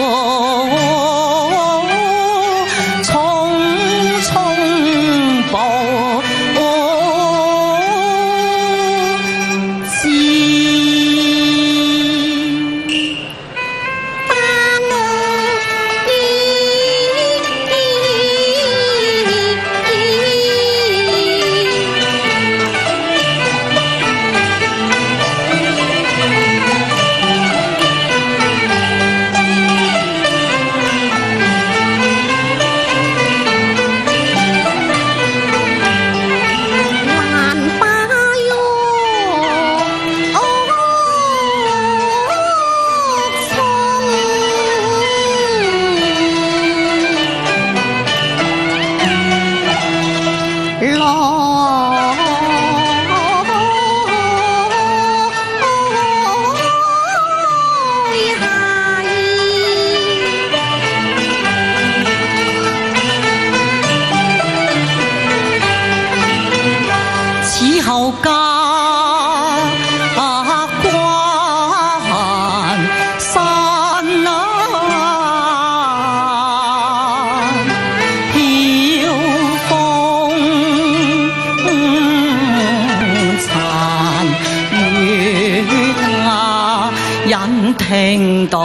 匆匆步至。 此後家關山啊，曉風殘月啊，引聽到。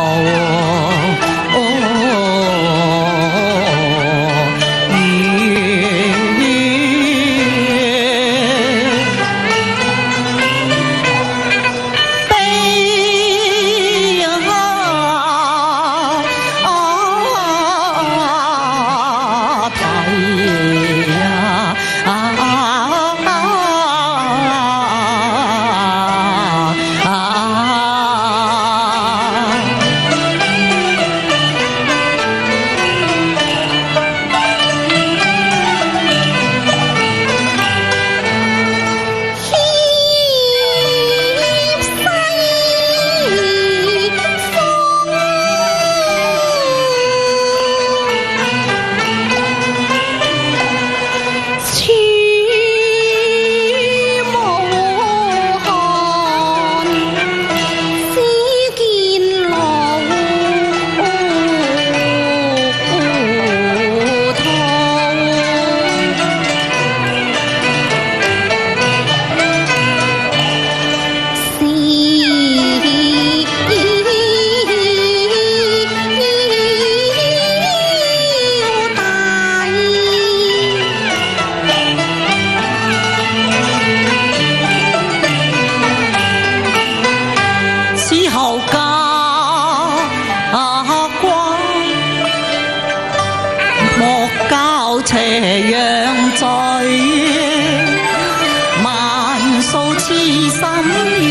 斜陽醉，萬數痴心語，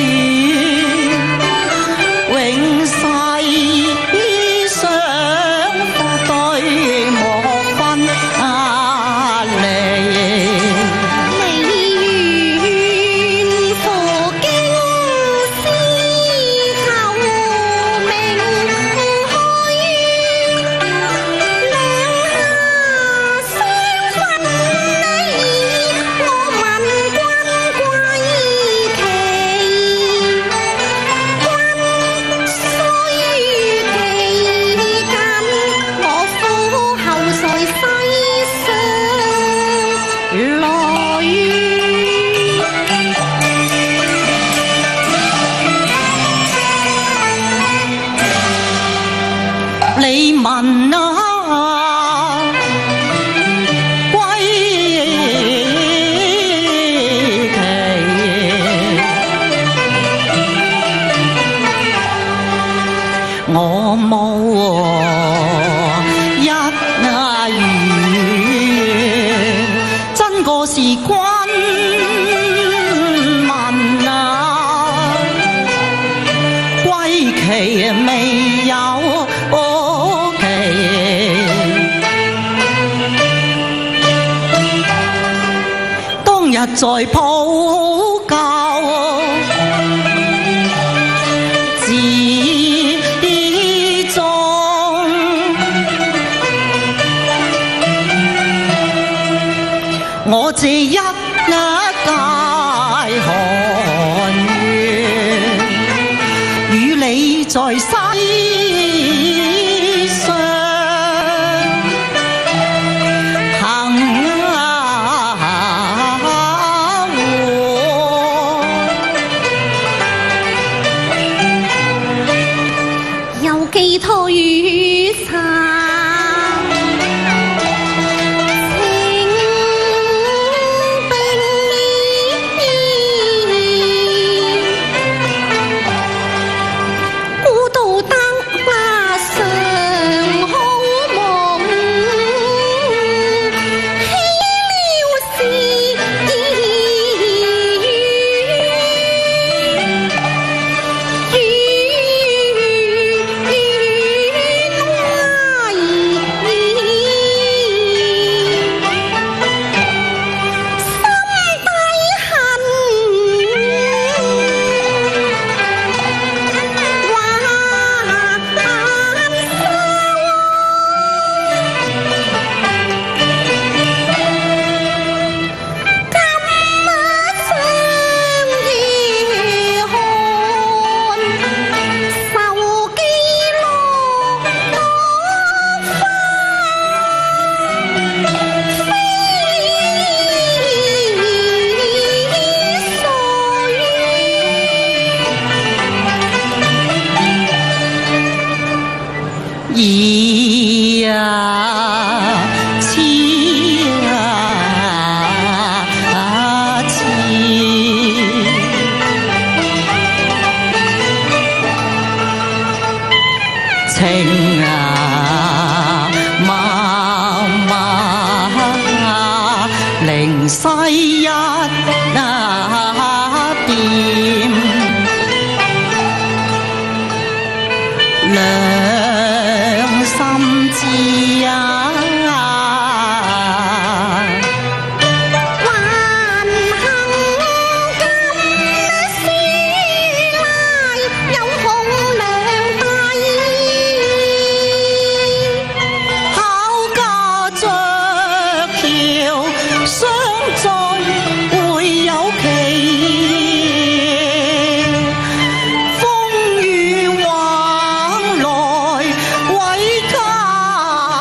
永世相對莫分啊離。 離緣赴京師求名虛，兩下相分離，我問君歸期，君須期間，我苦後在世上來。 你問啊，歸期我無一語，真個是君問啊，歸期未有期，當日在普教自中，我這一屆寒月與你在西。 仕途如常。 兒啊，似啊似，情啊默默，靈西一啊點。兩心知啊， 還幸今師奶有孔兩弟， 考駕着橋相聚會有期。風雨往來為家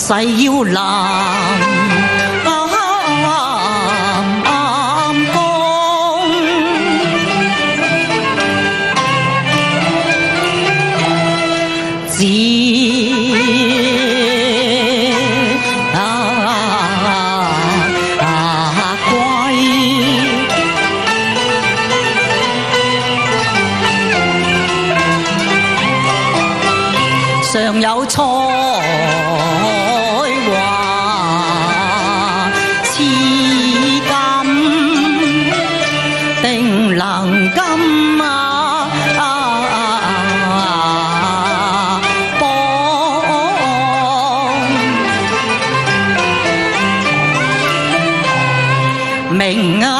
世要南江，只尚有才華似金，定能金啊幫明啊！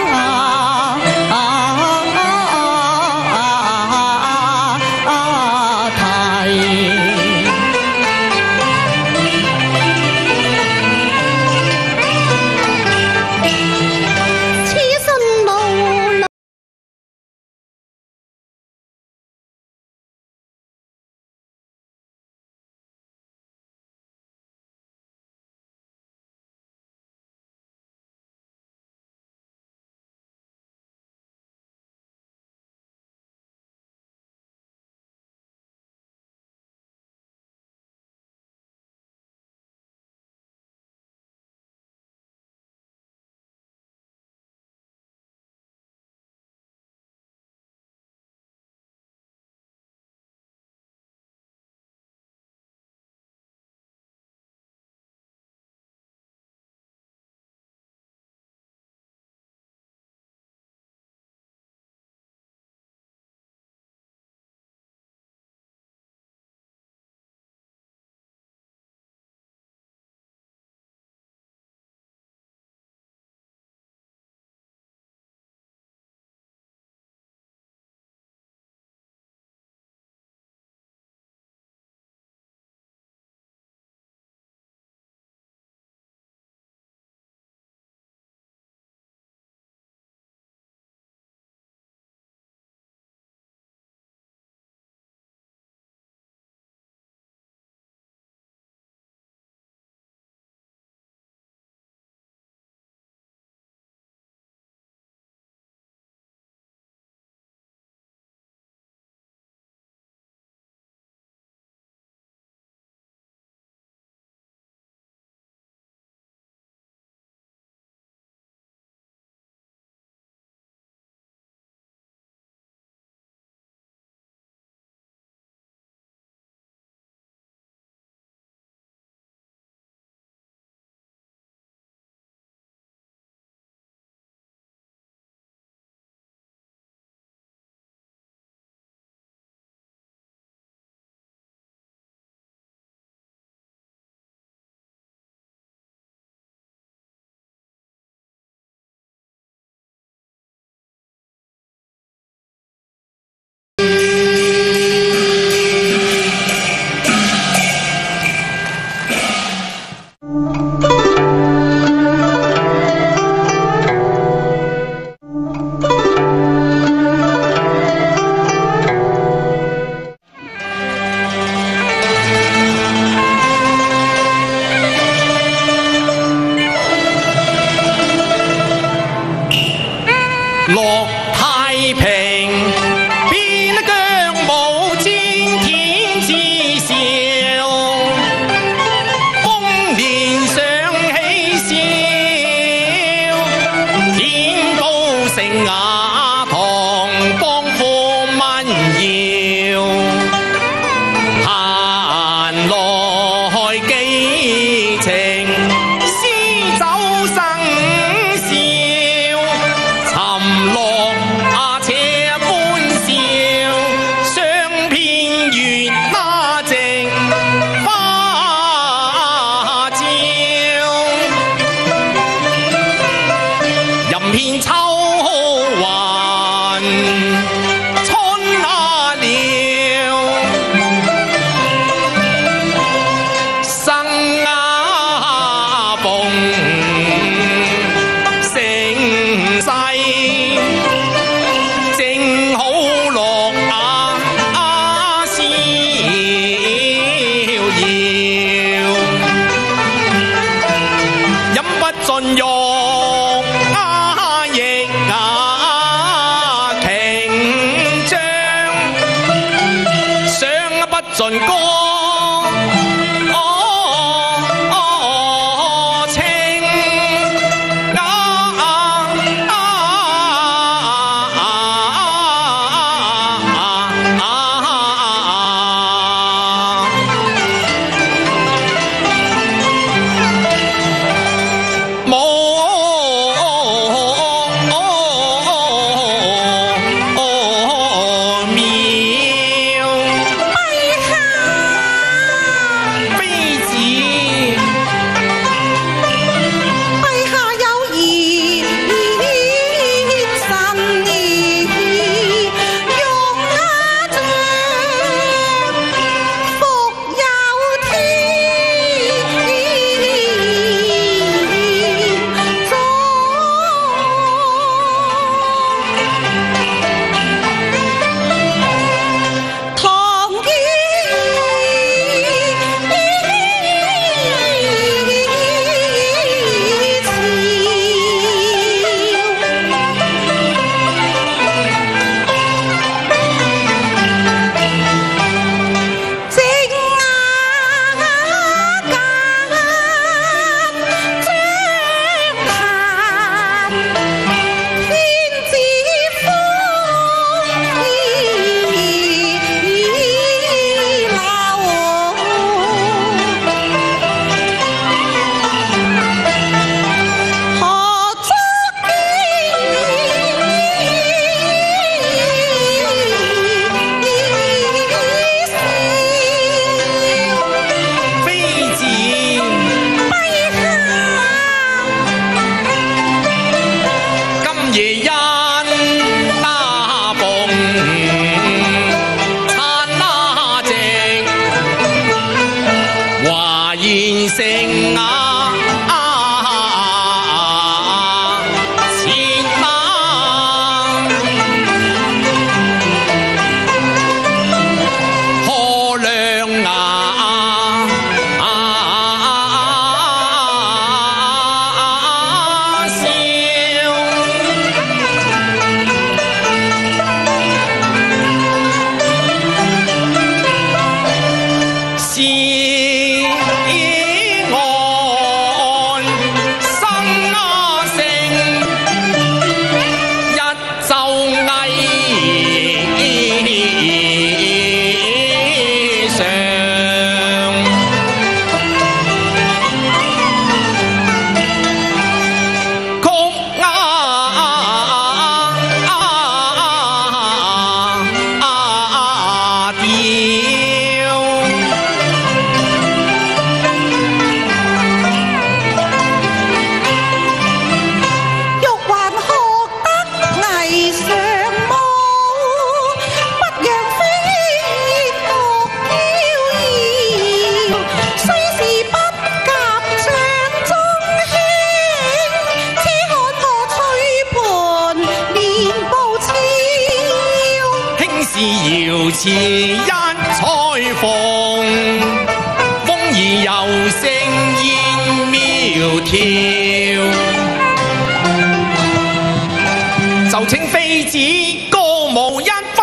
樂太平，變得腳舞戰天之笑，豐年上喜笑，天高城雅堂，光復民謠，閒來寄情，詩酒生笑。沉落啊且歡笑，相片月那靜花照，吟遍秋盡歌。詞一彩鳳，風兒柔聲煙苗條，就稱妃子歌舞一番。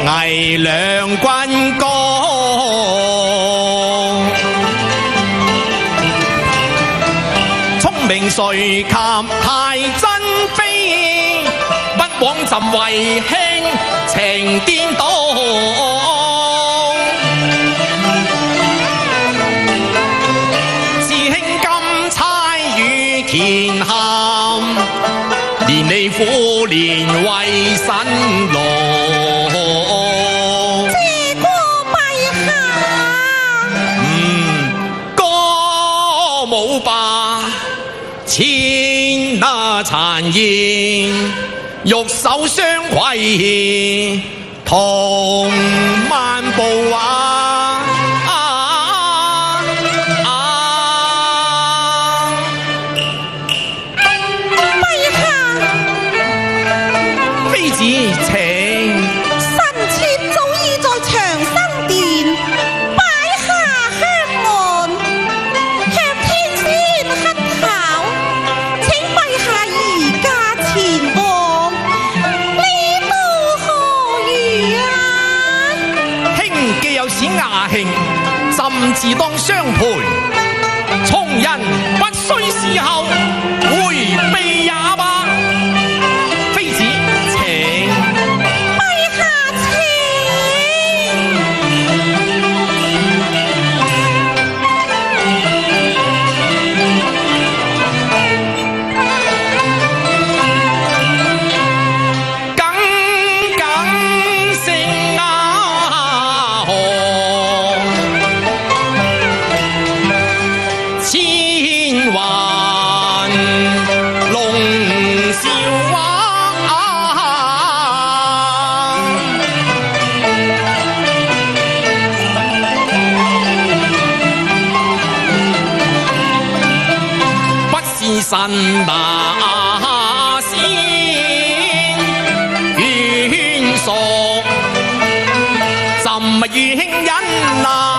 巍亮軍歌。聰明誰及太真悲，不枉朕為卿情顛倒。自卿今差與乾咸，連理苦連為臣勞。 謝過陛下。 嗯，歌舞罷，千那殘言，玉手相攜，同漫步啊！朕自當相陪，從人不需事後回避也罷。妃子請。 陛下耿耿性啊河。神那仙眷屬，朕與卿恩啊！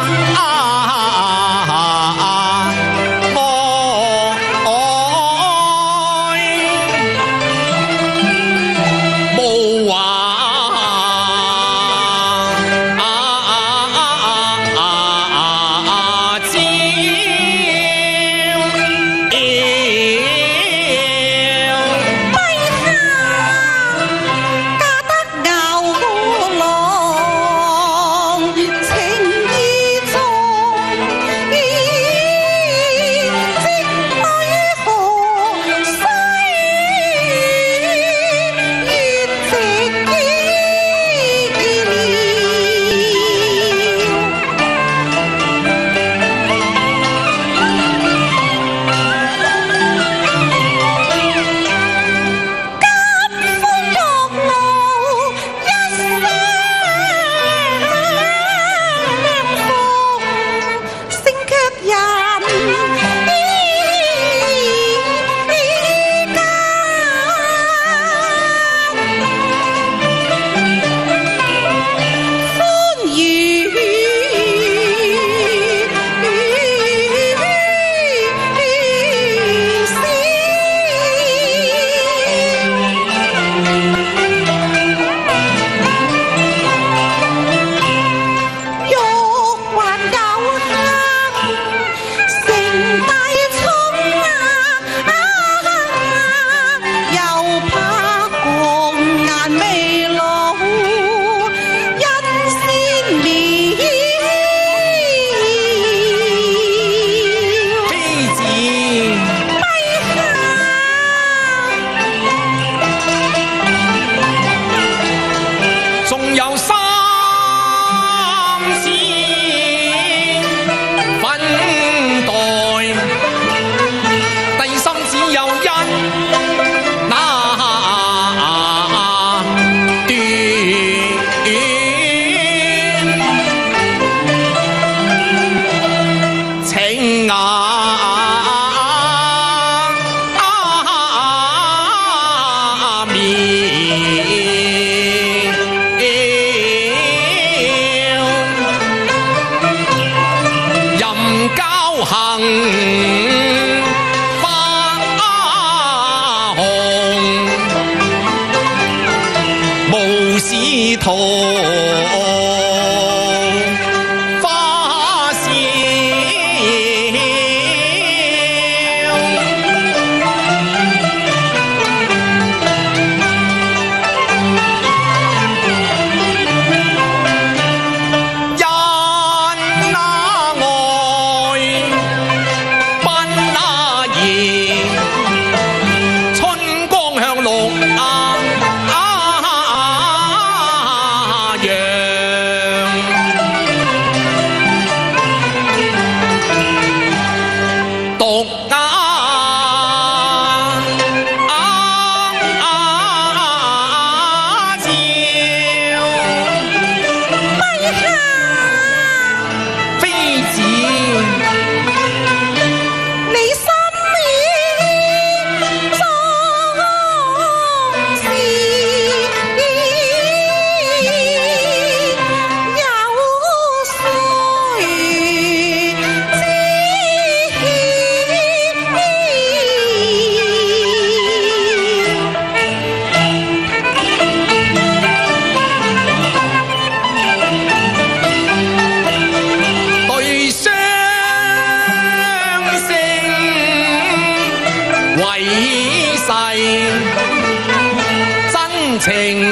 無使途。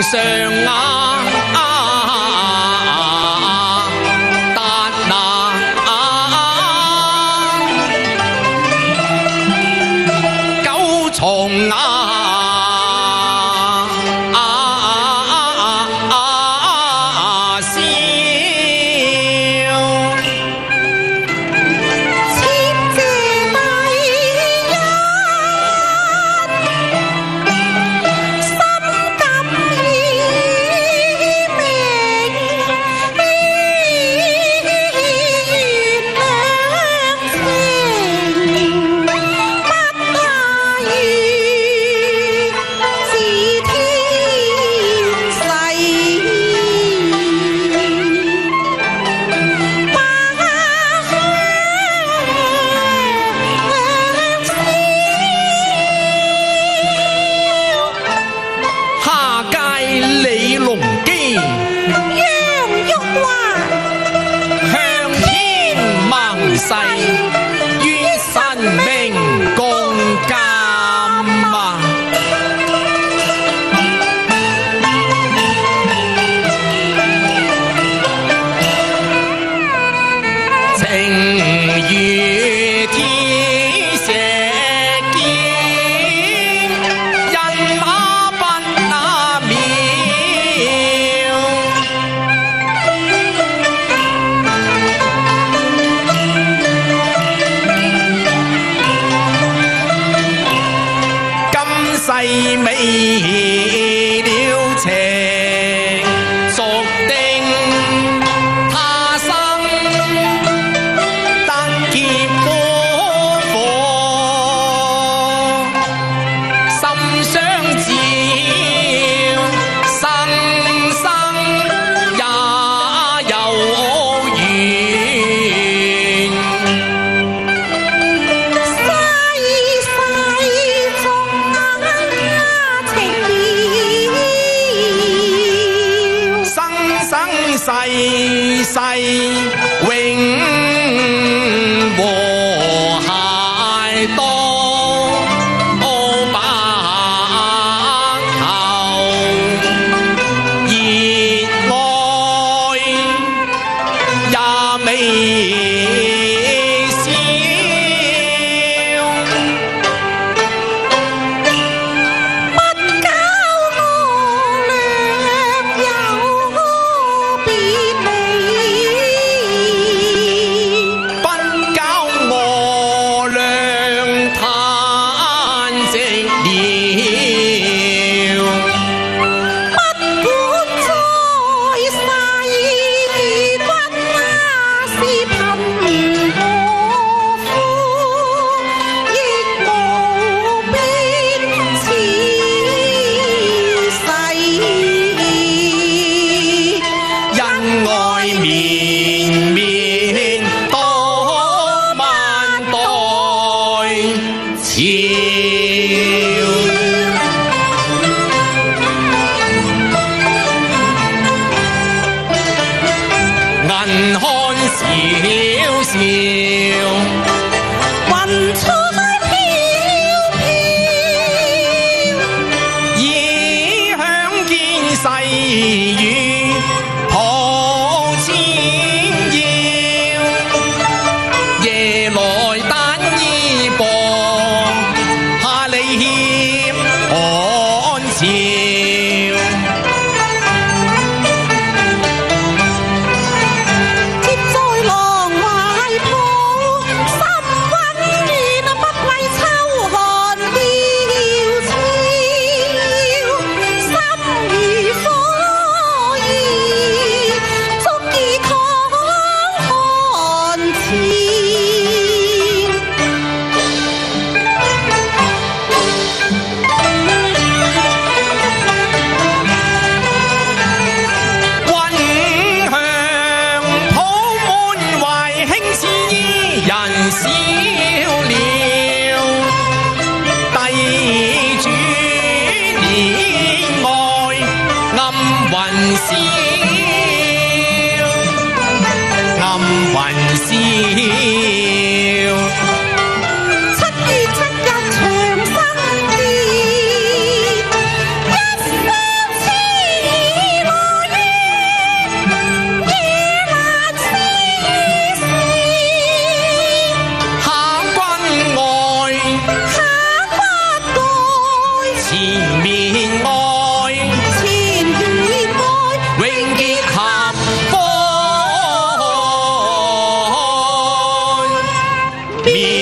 上啊！達那九重啊！ 一面